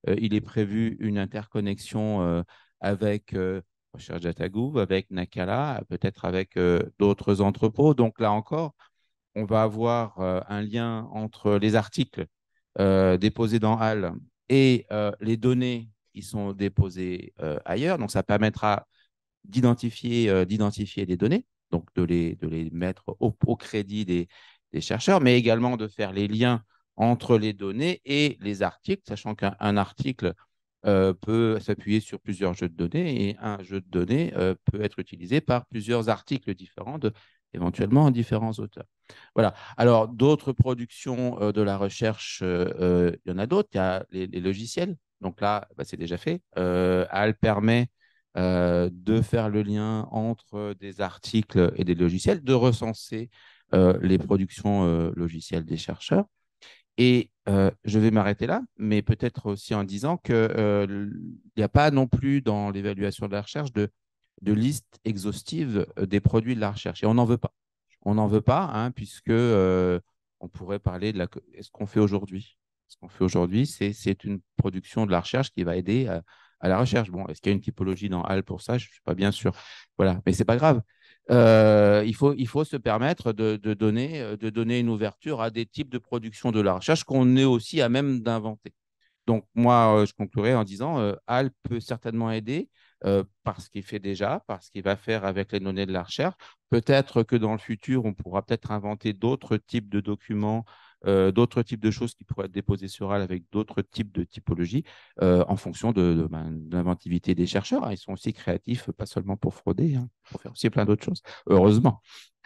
euh, il est prévu une interconnexion euh, avec euh, Recherche DataGouv, avec Nakala, peut-être avec euh, d'autres entrepôts. Donc là encore, on va avoir euh, un lien entre les articles euh, déposés dans H A L et euh, les données qui sont déposées euh, ailleurs. Donc, ça permettra d'identifier euh, d'identifier les données, donc de les, de les mettre au, au crédit des, des chercheurs, mais également de faire les liens entre les données et les articles, sachant qu'un un article euh, peut s'appuyer sur plusieurs jeux de données et un jeu de données euh, peut être utilisé par plusieurs articles différents, de, éventuellement différents auteurs. Voilà. Alors, d'autres productions euh, de la recherche, euh, euh, il y en a d'autres. Il y a les, les logiciels. Donc là, bah, c'est déjà fait. Euh, H A L permet euh, de faire le lien entre des articles et des logiciels, de recenser euh, les productions euh, logicielles des chercheurs. Et euh, je vais m'arrêter là, mais peut-être aussi en disant qu'il euh, n'y a pas non plus dans l'évaluation de la recherche de, de liste exhaustive des produits de la recherche. Et on n'en veut pas. On n'en veut pas, hein, puisque euh, on pourrait parler de la, ce qu'on fait aujourd'hui. Ce qu'on fait aujourd'hui, c'est, c'est une production de la recherche qui va aider à, à la recherche. Bon, est-ce qu'il y a une typologie dans H A L pour ça? Je ne suis pas bien sûr. Voilà, mais ce n'est pas grave. Euh, il, faut, il faut se permettre de, de, donner, de donner une ouverture à des types de production de la recherche qu'on est aussi à même d'inventer. Donc, moi, euh, je conclurai en disant euh, H A L peut certainement aider euh, par ce qu'il fait déjà, par ce qu'il va faire avec les données de la recherche. Peut-être que dans le futur, on pourra peut-être inventer d'autres types de documents, euh, d'autres types de choses qui pourraient être déposées sur H A L avec d'autres types de typologies euh, en fonction de, de, ben, de l'inventivité des chercheurs. Ils sont aussi créatifs, pas seulement pour frauder, hein, pour faire aussi plein d'autres choses, heureusement.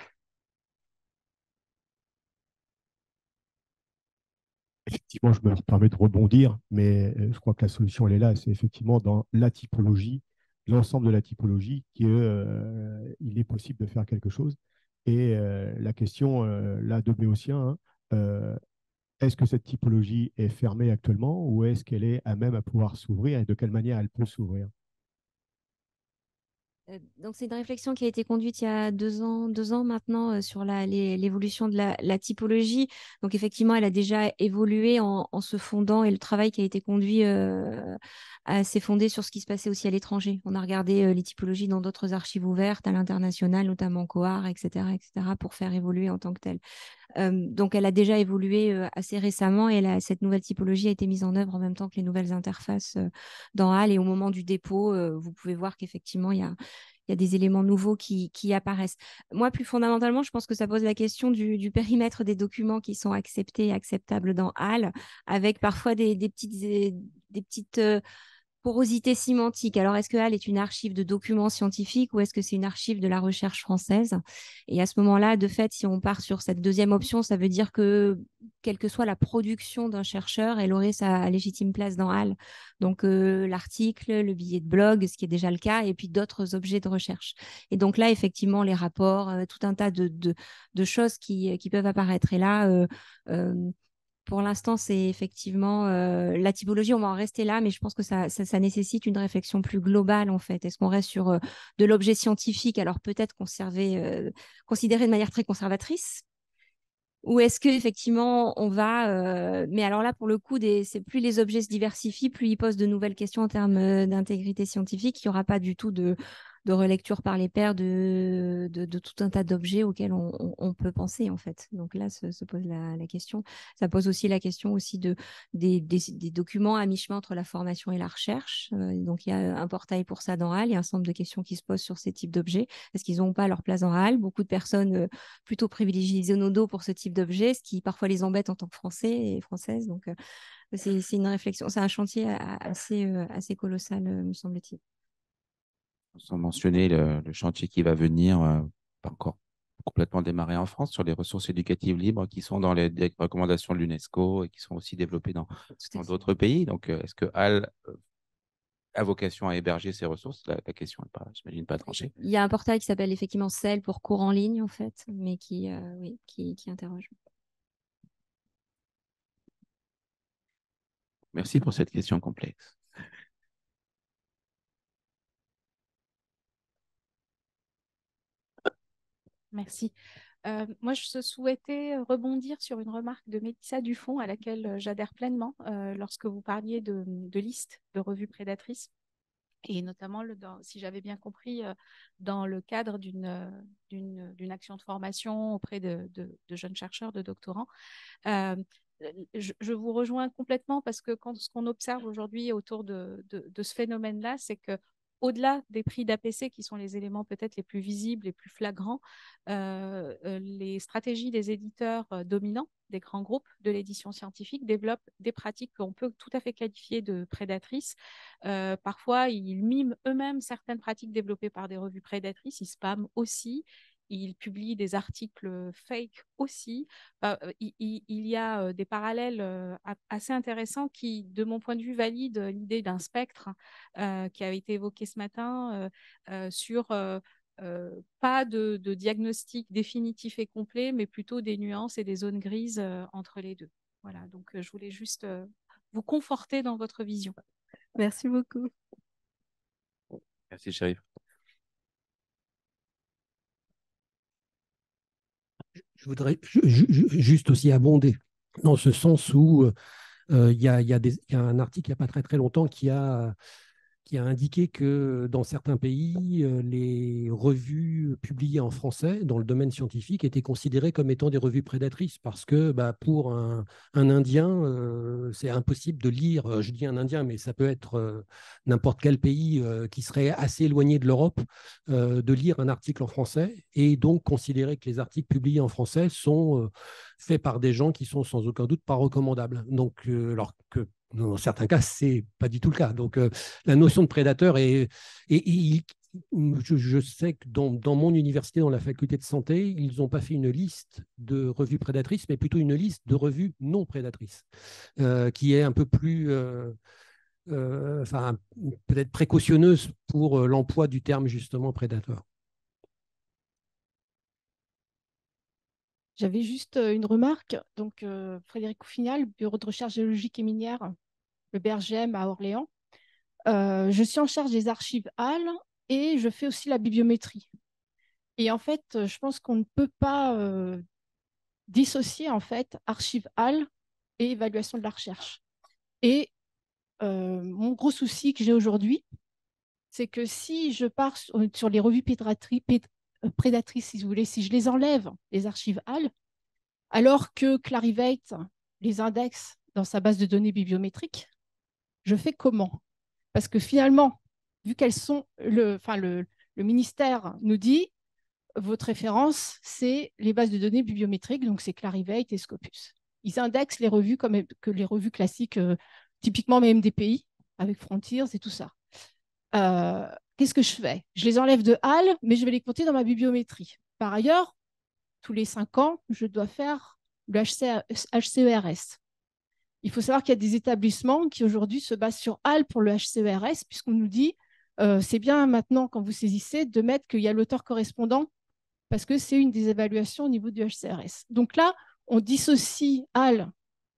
Effectivement, je me permets de rebondir, mais euh, je crois que la solution, elle est là. C'est effectivement dans la typologie, l'ensemble de la typologie, qu'il euh, est possible de faire quelque chose. Et euh, la question, euh, là, de Béotien, hein, euh, est-ce que cette typologie est fermée actuellement ou est-ce qu'elle est à même à pouvoir s'ouvrir et de quelle manière elle peut s'ouvrir? Euh, Donc, c'est une réflexion qui a été conduite il y a deux ans, deux ans maintenant euh, sur la- les- l'évolution de la, la typologie. Donc, effectivement, elle a déjà évolué en, en se fondant et le travail qui a été conduit euh, a- s'est fondé sur ce qui se passait aussi à l'étranger. On a regardé euh, les typologies dans d'autres archives ouvertes à l'international, notamment Coar, et cetera, et cetera, pour faire évoluer en tant que telle. Euh, donc, elle a déjà évolué euh, assez récemment et elle a- cette nouvelle typologie a été mise en œuvre en même temps que les nouvelles interfaces euh, dans H A L. Et au moment du dépôt, euh, vous pouvez voir qu'effectivement, il y a, il y a des éléments nouveaux qui, qui apparaissent. Moi, plus fondamentalement, je pense que ça pose la question du, du périmètre des documents qui sont acceptés et acceptables dans H A L, avec parfois des, des petites, des petites euh, porosité sémantique. Alors, est-ce que H A L est une archive de documents scientifiques ou est-ce que c'est une archive de la recherche française? Et à ce moment-là, de fait, si on part sur cette deuxième option, ça veut dire que, quelle que soit la production d'un chercheur, elle aurait sa légitime place dans H A L. Donc, euh, l'article, le billet de blog, ce qui est déjà le cas, et puis d'autres objets de recherche. Et donc là, effectivement, les rapports, euh, tout un tas de, de, de choses qui, qui peuvent apparaître. Et là, euh, euh, pour l'instant, c'est effectivement euh, la typologie, on va en rester là, mais je pense que ça, ça, ça nécessite une réflexion plus globale en fait. Est-ce qu'on reste sur euh, de l'objet scientifique, alors peut-être conservé, euh, considéré de manière très conservatrice, ou est-ce qu'effectivement, on va... euh, Mais alors là, pour le coup, des... c'est plus les objets se diversifient, plus ils posent de nouvelles questions en termes euh, d'intégrité scientifique. Il n'y aura pas du tout de, de relecture par les pairs de... De... de tout un tas d'objets auxquels on... on- on peut penser, en fait. Donc là, se, se pose la... la question. Ça pose aussi la question aussi de... des... Des... des documents à mi-chemin entre la formation et la recherche. Euh, donc il y a un portail pour ça dans H A L. Il y a un certain nombre de questions qui se posent sur ces types d'objets. Est-ce qu'ils n'ont pas leur place dans H A L? Beaucoup de personnes... euh, plutôt privilégient Zenodo pour ce type d'objet, ce qui parfois les embête en tant que Français et Françaises. Donc, euh, c'est c'est une réflexion, c'est un chantier a- assez, euh, assez colossal, euh, me semble-t-il. Sans mentionner le, le chantier qui va venir, euh, pas encore complètement démarré en France, sur les ressources éducatives libres qui sont dans les, les recommandations de l'UNESCO et qui sont aussi développées dans dans d'autres pays. Donc, euh, est-ce que H A L euh, a vocation à héberger ces ressources? La, la question n'est pas, j'imagine, pas tranchée. Il y a un portail qui s'appelle effectivement C E L pour cours en ligne, en fait, mais qui, euh, oui, qui, qui interroge. Merci pour cette question complexe. Merci. Euh, moi, je souhaitais rebondir sur une remarque de Mélissa Dufont à laquelle euh, j'adhère pleinement euh, lorsque vous parliez de, de listes de revues prédatrices. Et notamment, le, dans, si j'avais bien compris, euh, dans le cadre d'une euh, d'une d'une action de formation auprès de, de, de jeunes chercheurs, de doctorants. Euh, je, je vous rejoins complètement parce que quand, ce qu'on observe aujourd'hui autour de, de, de ce phénomène-là, c'est que au-delà des prix d'A P C, qui sont les éléments peut-être les plus visibles, les plus flagrants, euh, euh, les stratégies des éditeurs euh, dominants, des grands groupes de l'édition scientifique, développent des pratiques qu'on peut tout à fait qualifier de prédatrices. Euh, parfois, ils miment eux-mêmes certaines pratiques développées par des revues prédatrices, ils spamment aussi. Il publie des articles fake aussi. Euh, il, il, il y a euh, des parallèles euh, assez intéressants qui, de mon point de vue, valident l'idée d'un spectre euh, qui a été évoqué ce matin euh, euh, sur euh, euh, pas de, de diagnostic définitif et complet, mais plutôt des nuances et des zones grises euh, entre les deux. Voilà, donc euh, je voulais juste euh, vous conforter dans votre vision. Merci beaucoup. Merci, Chérif. Je voudrais juste aussi abonder dans ce sens où euh, il y, a, y, a y a un article il n'y a pas très très longtemps qui a, qui a indiqué que dans certains pays, euh, les revues publiées en français dans le domaine scientifique étaient considérées comme étant des revues prédatrices parce que bah, pour un, un Indien, euh, c'est impossible de lire, je dis un Indien, mais ça peut être euh, n'importe quel pays euh, qui serait assez éloigné de l'Europe, euh, de lire un article en français et donc considérer que les articles publiés en français sont euh, faits par des gens qui sont sans aucun doute pas recommandables. Donc, euh, alors que dans certains cas, ce n'est pas du tout le cas. Donc, euh, la notion de prédateur est. Et, et, je, je sais que dans, dans mon université, dans la faculté de santé, ils n'ont pas fait une liste de revues prédatrices, mais plutôt une liste de revues non prédatrices, euh, qui est un peu plus. Euh, euh, enfin, peut-être précautionneuse pour euh, l'emploi du terme justement prédateur. J'avais juste une remarque. Donc, euh, Frédéric Couffignal, Bureau de recherche géologique et minière, le B R G M à Orléans. Euh, je suis en charge des archives H A L et je fais aussi la bibliométrie. Et en fait, je pense qu'on ne peut pas euh, dissocier en fait archives H A L et évaluation de la recherche. Et euh, mon gros souci que j'ai aujourd'hui, c'est que si je pars sur, sur les revues pédratri- péd- prédatrices, si vous voulez, si je les enlève, les archives H A L, alors que Clarivate les indexe dans sa base de données bibliométrique, je fais comment? Parce que finalement, vu qu'elles sont, le, enfin le, le ministère nous dit, votre référence, c'est les bases de données bibliométriques, donc c'est Clarivate et Scopus. Ils indexent les revues comme que les revues classiques, euh, typiquement même des pays, avec Frontiers et tout ça. Euh, Qu'est-ce que je fais? Je les enlève de H A L, mais je vais les compter dans ma bibliométrie. Par ailleurs, tous les cinq ans, je dois faire le H C E R S. Il faut savoir qu'il y a des établissements qui aujourd'hui se basent sur H A L pour le H C E R S, puisqu'on nous dit euh, c'est bien maintenant, quand vous saisissez, de mettre qu'il y a l'auteur correspondant, parce que c'est une des évaluations au niveau du H C E R S. Donc là, on dissocie H A L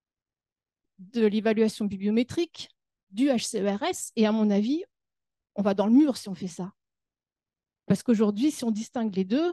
de l'évaluation bibliométrique du H C E R S, et à mon avis, on va dans le mur si on fait ça. Parce qu'aujourd'hui, si on distingue les deux,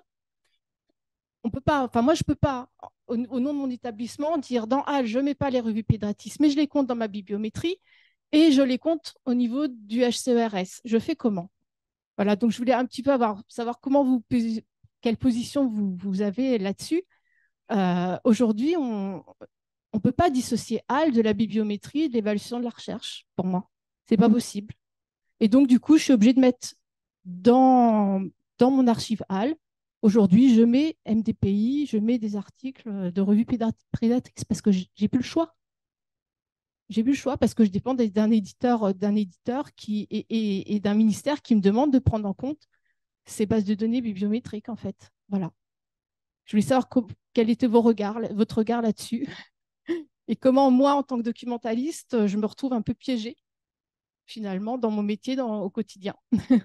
on peut pas, enfin moi je ne peux pas, au, au nom de mon établissement, dire dans H A L, je ne mets pas les revues pédatrices, mais je les compte dans ma bibliométrie et je les compte au niveau du H C E R S. Je fais comment? Voilà, donc je voulais un petit peu avoir, savoir comment vous, quelle position vous, vous avez là-dessus. Euh, Aujourd'hui, on ne peut pas dissocier H A L de la bibliométrie et de l'évaluation de la recherche, pour moi. Ce n'est pas possible. Et donc, du coup, je suis obligée de mettre dans, dans mon archive H A L. Aujourd'hui, je mets M D P I, je mets des articles de revues prédatrices parce que j'ai plus le choix. J'ai plus le choix parce que je dépends d'un éditeur, d'un éditeur qui, et, et, et d'un ministère qui me demande de prendre en compte ces bases de données bibliométriques, en fait. Voilà. Je voulais savoir quel était vos regards, votre regard là-dessus et comment, moi, en tant que documentaliste, je me retrouve un peu piégée, finalement, dans mon métier dans, au quotidien.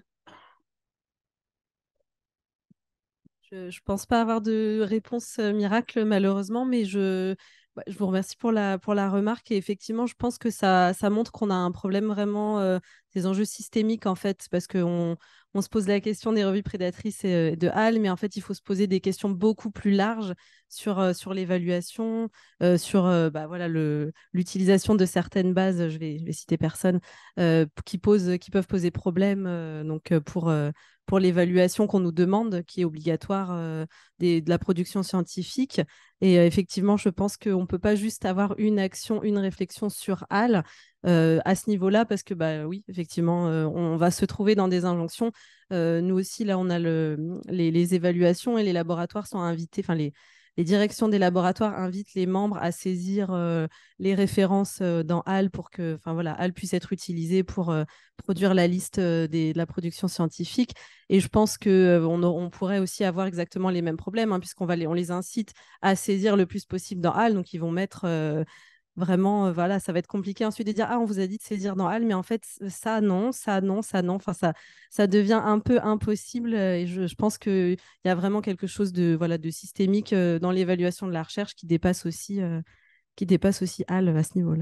Je ne pense pas avoir de réponse miracle, malheureusement, mais je, bah, je vous remercie pour la, pour la remarque. Et effectivement, je pense que ça, ça montre qu'on a un problème vraiment euh, ces enjeux systémiques, en fait, parce qu'on on se pose la question des revues prédatrices et de Hall, mais en fait, il faut se poser des questions beaucoup plus larges sur, euh, sur l'évaluation, euh, sur euh, bah, voilà, le, l'utilisation de certaines bases, je vais, je vais citer personne, euh, qui, posent, qui peuvent poser problème euh, donc, pour, euh, pour l'évaluation qu'on nous demande, qui est obligatoire euh, des, de la production scientifique. Et euh, effectivement, je pense qu'on ne peut pas juste avoir une action, une réflexion sur Hall euh, à ce niveau-là, parce que bah, oui, effectivement, euh, on va se trouver dans des injonctions. Euh, nous aussi, là, on a le, les, les évaluations et les laboratoires sont invités, enfin les, les directions des laboratoires invitent les membres à saisir euh, les références euh, dans Hall pour que enfin, voilà, Hall puisse être utilisé pour euh, produire la liste euh, des, de la production scientifique. Et je pense qu'on euh, on pourrait aussi avoir exactement les mêmes problèmes, hein, puisqu'on va les, on les incite à saisir le plus possible dans Hall. Donc, ils vont mettre euh, vraiment, euh, voilà, ça va être compliqué ensuite de dire, ah, on vous a dit de saisir dans Hall, mais en fait, ça, non, ça, non, ça, non. Enfin, ça, ça devient un peu impossible. Et je, je pense qu'il y a vraiment quelque chose de, voilà, de systémique euh, dans l'évaluation de la recherche qui dépasse aussi, euh, qui dépasse aussi Hall à ce niveau-là.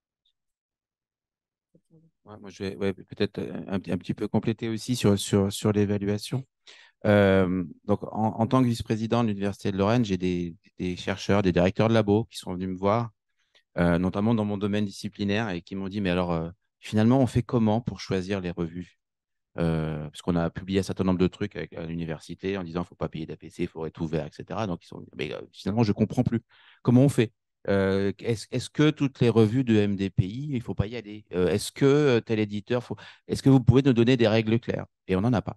Ouais, moi, je vais ouais, peut-être un, un petit peu compléter aussi sur, sur, sur l'évaluation. Euh, donc, en, en tant que vice-président de l'Université de Lorraine, j'ai des, des chercheurs, des directeurs de labo qui sont venus me voir, euh, notamment dans mon domaine disciplinaire, et qui m'ont dit, mais alors, euh, finalement, on fait comment pour choisir les revues? Euh, parce qu'on a publié un certain nombre de trucs avec, à l'université en disant, il ne faut pas payer d'A P C, il faut être ouvert, et cetera. Donc, ils sont, mais euh, finalement, je ne comprends plus. Comment on fait? Euh, est-ce, est-ce que toutes les revues de M D P I, il ne faut pas y aller? Euh, est-ce que euh, tel éditeur, faut... est-ce que vous pouvez nous donner des règles claires? Et on n'en a pas.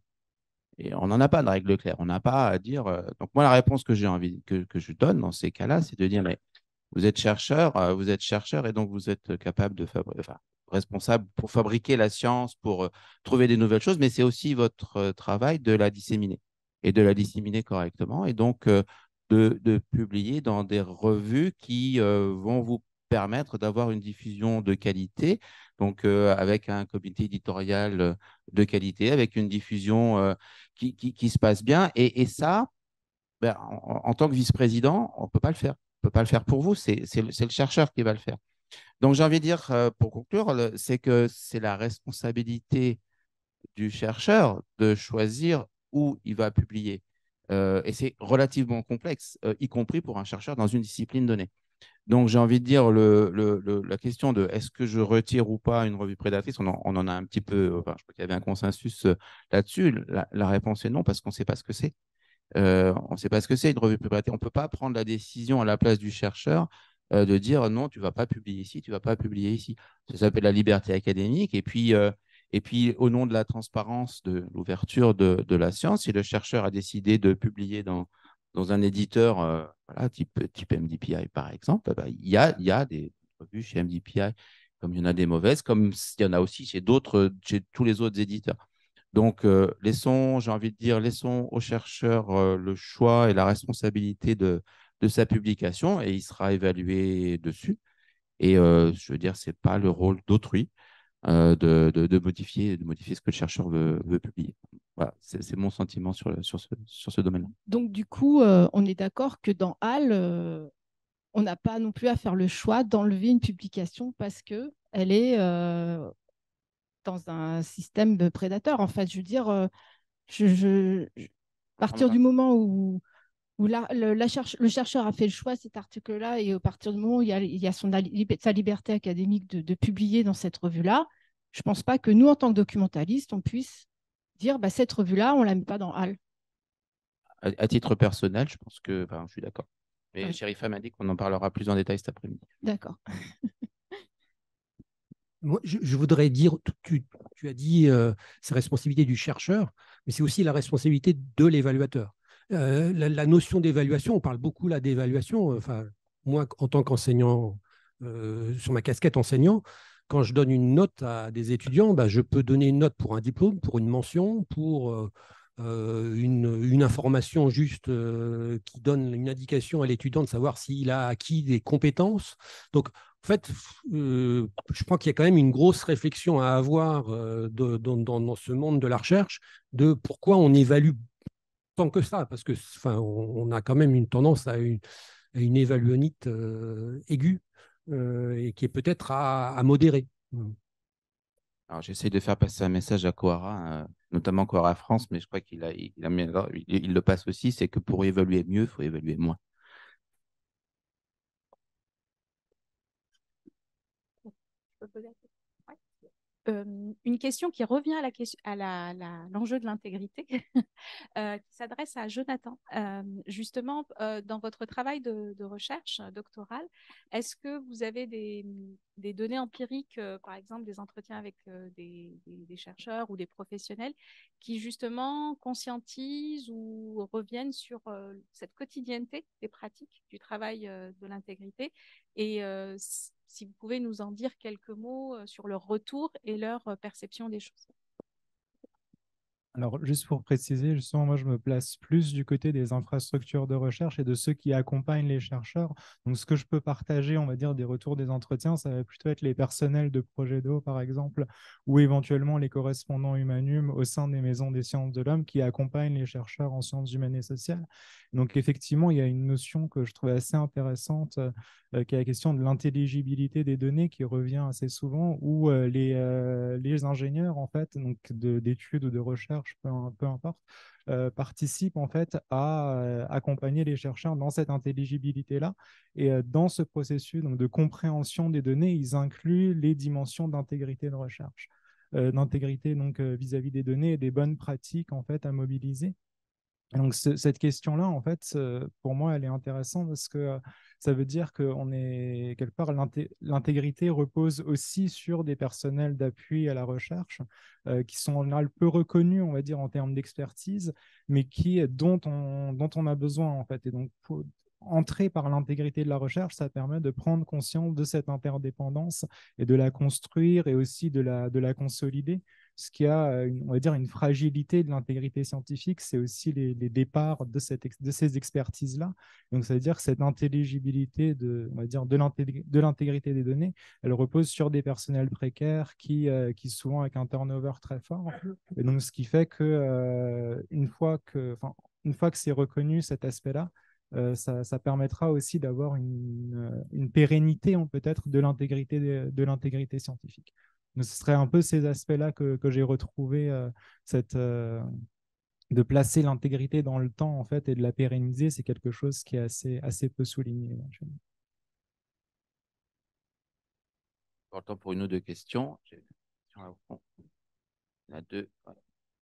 Et on n'en a pas de règles claires. On n'a pas à dire. euh, Donc, moi, la réponse que j'ai envie que, que je donne dans ces cas-là, c'est de dire, mais vous êtes chercheur, euh, vous êtes chercheur et donc vous êtes capable de fabriquer, enfin, responsable pour fabriquer la science, pour euh, trouver des nouvelles choses, mais c'est aussi votre euh, travail de la disséminer et de la disséminer correctement et donc euh, de, de publier dans des revues qui euh, vont vous permettre d'avoir une diffusion de qualité, donc euh, avec un comité éditorial euh, de qualité, avec une diffusion euh, qui, qui, qui se passe bien. Et, et ça, ben, en, en tant que vice-président, on ne peut pas le faire. On ne peut pas le faire pour vous, c'est c'est le, c'est le chercheur qui va le faire. Donc, j'ai envie de dire, euh, pour conclure, le- c'est que c'est la responsabilité du chercheur de choisir où il va publier. Euh, et c'est relativement complexe, euh, y compris pour un chercheur dans une discipline donnée. Donc, j'ai envie de dire, le, le, le- la question de est-ce que je retire ou pas une revue prédatrice, on en, on en a un petit peu, enfin, je crois qu'il y avait un consensus euh, là-dessus. La, la réponse est non, parce qu'on ne sait pas ce que c'est. Euh, on ne sait pas ce que c'est une revue prédatée. On ne peut pas prendre la décision à la place du chercheur euh, de dire non, tu ne vas pas publier ici, tu ne vas pas publier ici. Ça s'appelle la liberté académique. Et puis, euh, et puis, au nom de la transparence, de l'ouverture de, de la science, si le chercheur a décidé de publier dans, dans un éditeur euh, voilà, type, type M D P I, par exemple, bah, il y a, il y a des revues chez M D P I, comme il y en a des mauvaises, comme il y en a aussi chez d'autres, chez tous les autres éditeurs. Donc, euh, laissons, j'ai envie de dire, laissons au chercheur euh, le choix et la responsabilité de, de sa publication et il sera évalué dessus. Et euh, je veux dire, ce n'est pas le rôle d'autrui euh, de, de, de modifier, de modifier ce que le chercheur veut, veut publier. Voilà, c'est c'est mon sentiment sur, le- sur ce, sur ce domaine-là. Donc, du coup, euh, on est d'accord que dans Hall, euh, on n'a pas non plus à faire le choix d'enlever une publication parce que elle est euh, dans un système de prédateur. En fait, je veux dire, euh, je, je- je- à partir du moment où, où la- le, la cherche- le chercheur a fait le choix de cet article-là et à partir du moment où il y a, il y a son, sa liberté académique de, de publier dans cette revue-là, je ne pense pas que nous, en tant que documentalistes, on puisse dire bah, cette revue-là, on ne la met pas dans Hall. À, à titre personnel, je pense que enfin, je suis d'accord. Mais Ouais. Chérifa m'a dit qu'on en parlera plus en détail cet après-midi. D'accord. Moi, je, je voudrais dire, tu, tu as dit euh, c'est la responsabilité du chercheur, mais c'est aussi la responsabilité de l'évaluateur. Euh, la, la notion d'évaluation, on parle beaucoup là d'évaluation. Enfin, moi, en tant qu'enseignant, euh, sur ma casquette enseignant, quand je donne une note à des étudiants, bah, je peux donner une note pour un diplôme, pour une mention, pour euh, euh, une, une information juste euh, qui donne une indication à l'étudiant de savoir s'il a acquis des compétences. Donc, en fait, euh, je crois qu'il y a quand même une grosse réflexion à avoir euh, de, dans, dans, dans ce monde de la recherche de pourquoi on évalue tant que ça, parce que enfin, on, on a quand même une tendance à une, à une évaluonite euh, aiguë euh, et qui est peut-être à, à modérer. Alors, j'essaie de faire passer un message à Kohara, euh, notamment Kohara France, mais je crois qu'il a, il, a mis- il- il le passe aussi, c'est que pour évaluer mieux, il faut évaluer moins. Je peux poser la question. Ouais. Euh, une question qui revient à la question, à la- la- l'enjeu de l'intégrité, euh, qui s'adresse à Jonathan. Euh, justement, euh, dans votre travail de, de recherche euh, doctorale, est-ce que vous avez des, des données empiriques, euh, par exemple des entretiens avec euh, des, des- des chercheurs ou des professionnels, qui justement conscientisent ou reviennent sur euh, cette quotidienneté des pratiques du travail euh, de l'intégrité et euh, s- si vous pouvez nous en dire quelques mots euh, sur leur retour et leur euh, perception des choses. Alors, juste pour préciser, justement, moi, je me place plus du côté des infrastructures de recherche et de ceux qui accompagnent les chercheurs. Donc, ce que je peux partager, on va dire, des retours des entretiens, ça va plutôt être les personnels de Projet d'eau, par exemple, ou éventuellement les correspondants Humanum au sein des maisons des sciences de l'homme qui accompagnent les chercheurs en sciences humaines et sociales. Donc, effectivement, il y a une notion que je trouve assez intéressante, euh, qui est la question de l'intelligibilité des données qui revient assez souvent, où euh, les, euh, les ingénieurs, en fait, donc de- d'études ou de recherche, peu, peu importe, euh, participent en fait à euh, accompagner les chercheurs dans cette intelligibilité-là. Et euh, dans ce processus donc, de compréhension des données, ils incluent les dimensions d'intégrité de recherche, euh, d'intégrité donc euh, vis-à-vis des données et des bonnes pratiques en fait à mobiliser. Et donc, ce- cette question-là, en fait, euh, pour moi, elle est intéressante parce que euh, ça veut dire qu'on est quelque part, l'inté- l'intégrité repose aussi sur des personnels d'appui à la recherche euh, qui sont en général peu reconnus, on va dire, en termes d'expertise, mais qui, dont on, dont on a besoin, en fait. Et donc, pour entrer par l'intégrité de la recherche, ça permet de prendre conscience de cette interdépendance et de la construire et aussi de la, de la consolider. Ce qui a, euh, une- on va dire, une fragilité de l'intégrité scientifique, c'est aussi les, les départs de, cette, ex- de ces expertises-là. Donc, ça veut dire que cette intelligibilité de, on va dire, de l'intég- de l'intégrité des données, elle repose sur des personnels précaires qui, euh, qui souvent avec un turnover très fort. Et donc, ce qui fait que euh, une fois que, enfin, une fois que c'est reconnu cet aspect-là, euh, ça, ça permettra aussi d'avoir une, euh, une pérennité, hein, peut-être, de l'intégrité de, de l'intégrité scientifique. Donc, ce serait un peu ces aspects-là que, que j'ai retrouvé, euh, cette, euh, de placer l'intégrité dans le temps en fait et de la pérenniser, c'est quelque chose qui est assez, assez peu souligné éventuellement. Encore le temps pour une ou deux questions. J'ai- Il y en a deux. Ouais.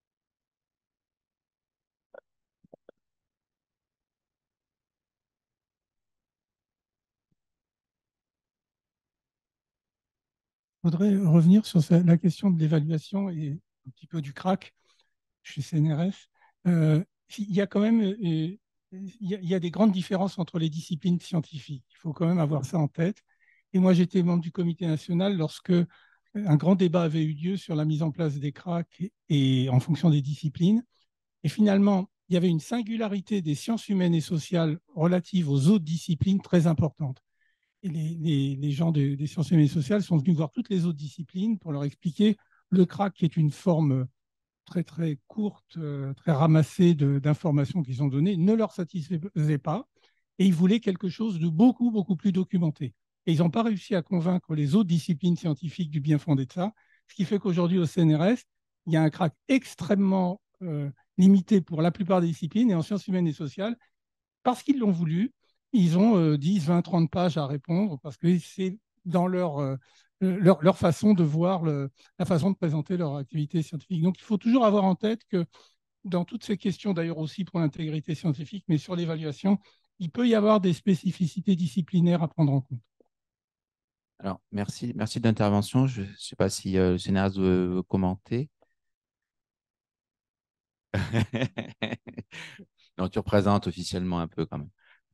Je voudrais revenir sur ce- la question de l'évaluation et un petit peu du crack chez C N R S. Euh, il y a quand même euh, il y a, il y a des grandes différences entre les disciplines scientifiques. Il faut quand même avoir ça en tête. Et moi, j'étais membre du comité national lorsque un grand débat avait eu lieu sur la mise en place des cracks et, et en fonction des disciplines. Et finalement, il y avait une singularité des sciences humaines et sociales relatives aux autres disciplines très importante. Et les, les, les gens de, des sciences humaines et sociales sont venus voir toutes les autres disciplines pour leur expliquer le crack, qui est une forme très très courte, euh, très ramassée d'informations qu'ils ont données, ne leur satisfaisait pas. Et ils voulaient quelque chose de beaucoup, beaucoup plus documenté. Et ils n'ont pas réussi à convaincre les autres disciplines scientifiques du bien fondé de ça. Ce qui fait qu'aujourd'hui, au C N R S, il y a un crack extrêmement euh, limité pour la plupart des disciplines. Et en sciences humaines et sociales, parce qu'ils l'ont voulu, ils ont euh, dix, vingt, trente pages à répondre parce que c'est dans leur, euh, leur, leur, façon de voir le, la façon de présenter leur activité scientifique. Donc, il faut toujours avoir en tête que dans toutes ces questions, d'ailleurs aussi pour l'intégrité scientifique, mais sur l'évaluation, il peut y avoir des spécificités disciplinaires à prendre en compte. Alors, merci, merci de l'intervention. Je ne sais pas si euh, le C N R S veut, veut commenter. Non, tu représentes officiellement un peu quand même.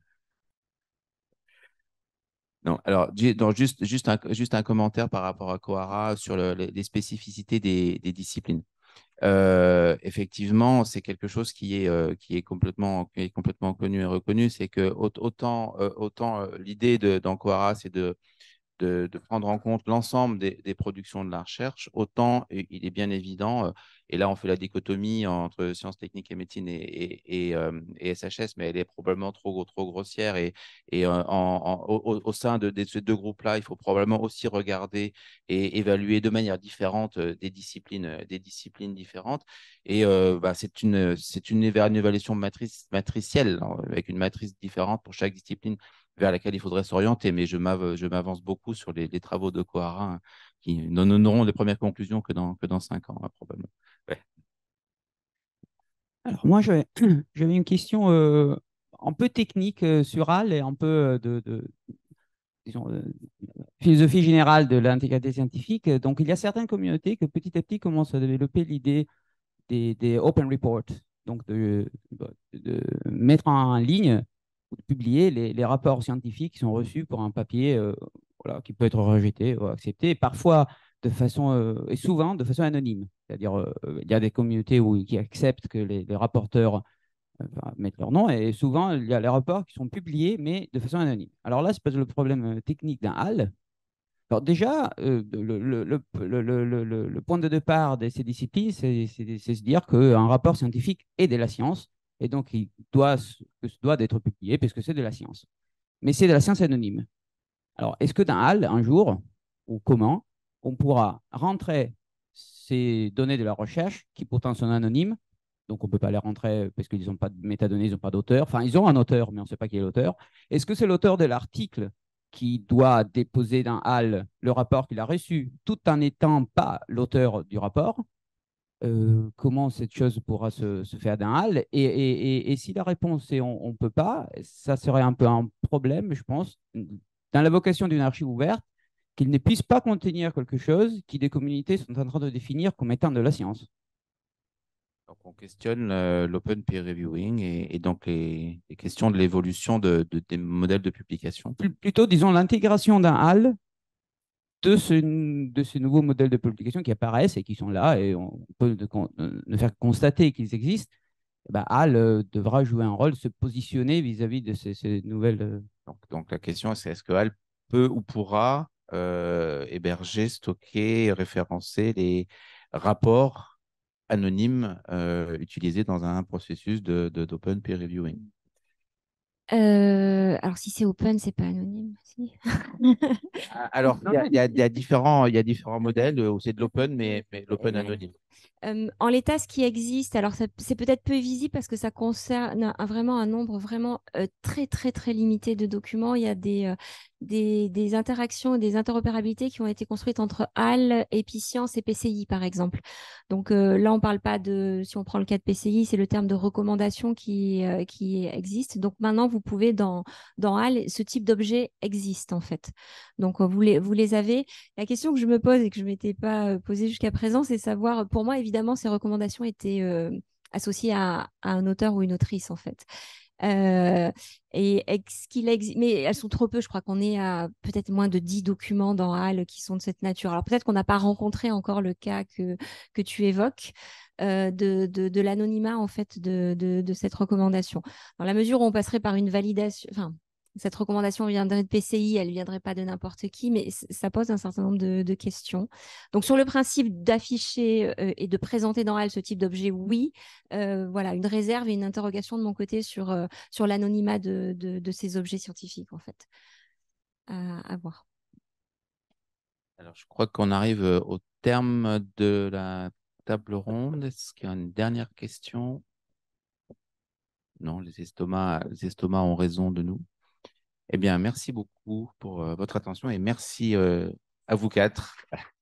Non, alors, ju- donc, juste, juste, un, juste un commentaire par rapport à Kohara sur le- les, les spécificités des, des disciplines. Euh, effectivement, c'est quelque chose qui est, euh, qui est complètement, qui est complètement connu et reconnu. C'est que au- autant, euh, autant euh, l'idée de, dans Kohara, c'est de de, de prendre en compte l'ensemble des, des productions de la recherche, autant il est bien évident, euh, et là on fait la dichotomie entre sciences techniques et médecine et, et, et, euh, et S H S, mais elle est probablement trop, trop grossière, et, et euh, en, en, au, au sein de, de ces deux groupes-là, il faut probablement aussi regarder et évaluer de manière différente euh, des disciplines, euh, des disciplines différentes. Et euh, bah, c'est une, c'est une, une évaluation matrice, matricielle, hein, avec une matrice différente pour chaque discipline vers laquelle il faudrait s'orienter. Mais je m'avance beaucoup sur les, les travaux de Kohara, hein, qui ne n'auront les premières conclusions que dans, que dans cinq ans, hein, probablement. Ouais. Alors, moi, j'avais une question euh, un peu technique euh, sur H A L et un peu euh, de, de disons, euh, philosophie générale de l'intégrité scientifique. Donc, il y a certaines communautés qui petit à petit commencent à développer l'idée des, des open reports, donc de, de mettre en ligne ou de publier les, les rapports scientifiques qui sont reçus pour un papier euh, voilà, qui peut être rejeté ou accepté, et parfois de façon, euh, et souvent de façon anonyme. C'est-à-dire, euh, il y a des communautés où, qui acceptent que les, les rapporteurs euh, mettent leur nom, et souvent, il y a les rapports qui sont publiés, mais de façon anonyme. Alors là, c'est pas le problème technique d'un H A L. Alors déjà, euh, le, le, le, le, le, le point de départ de ces disciplines, c'est se dire qu'un rapport scientifique est de la science, et donc il doit, doit d'être publié puisque c'est de la science. Mais c'est de la science anonyme. Alors, est-ce que dans H A L, un jour, ou comment, on pourra rentrer ces données de la recherche, qui pourtant sont anonymes, donc on ne peut pas les rentrer parce qu'ils n'ont pas de métadonnées, ils n'ont pas d'auteur, enfin ils ont un auteur, mais on ne sait pas qui est l'auteur. Est-ce que c'est l'auteur de l'article qui doit déposer dans H A L le rapport qu'il a reçu, tout en n'étant pas l'auteur du rapport? Euh, comment cette chose pourra se, se faire dans H A L? Et, et, et, et si la réponse est on ne peut pas, ça serait un peu un problème, je pense, dans la vocation d'une archive ouverte, qu'il ne puisse pas contenir quelque chose qui des communautés sont en train de définir comme étant de la science. Donc, on questionne euh, l'open peer reviewing et, et donc les, les questions de l'évolution de, de, des modèles de publication. Plutôt, disons, l'intégration d'un H A L de, ce, de ces nouveaux modèles de publication qui apparaissent et qui sont là, et on peut ne faire constater qu'ils existent. Ben, H A L euh, devra jouer un rôle, se positionner vis-à-vis -vis de ces, ces nouvelles... Euh... Donc, donc, la question, c'est est-ce que H A L peut ou pourra euh, héberger, stocker, référencer les rapports anonymes euh, utilisés dans un processus de, de, d'open peer reviewing? Euh, alors, si c'est open, c'est pas anonyme. Si. Alors, il y, y, y, y a différents modèles où c'est de l'open, mais, mais l'open anonyme. Euh, en l'état, ce qui existe, alors c'est peut-être peu visible parce que ça concerne un, vraiment un nombre vraiment euh, très, très, très limité de documents. Il y a des, euh, des, des interactions et des interopérabilités qui ont été construites entre H A L, Epiccience et P C I, par exemple. Donc euh, là, on ne parle pas de, si on prend le cas de P C I, c'est le terme de recommandation qui, euh, qui existe. Donc maintenant, vous pouvez, dans, dans H A L, ce type d'objet existe en fait. Donc vous les, vous les avez. La question que je me pose et que je ne m'étais pas posée jusqu'à présent, c'est savoir, pour moi, évidemment, ces recommandations étaient euh, associées à, à un auteur ou une autrice, en fait. Euh, et est-ce qu'il existe, mais elles sont trop peu, je crois qu'on est à peut-être moins de dix documents dans H A L qui sont de cette nature. Alors peut-être qu'on n'a pas rencontré encore le cas que, que tu évoques euh, de, de, de l'anonymat en fait de, de, de cette recommandation. Dans la mesure où on passerait par une validation, enfin, cette recommandation viendrait de P C I, elle ne viendrait pas de n'importe qui, mais ça pose un certain nombre de, de questions. Donc, sur le principe d'afficher euh, et de présenter dans H A L ce type d'objet, oui. Euh, voilà, une réserve et une interrogation de mon côté sur, euh, sur l'anonymat de, de, de ces objets scientifiques, en fait. À, à voir. Alors, je crois qu'on arrive au terme de la table ronde. Est-ce qu'il y a une dernière question? Non, les estomacs, les estomacs ont raison de nous. Eh bien, merci beaucoup pour euh, votre attention et merci euh, à vous quatre.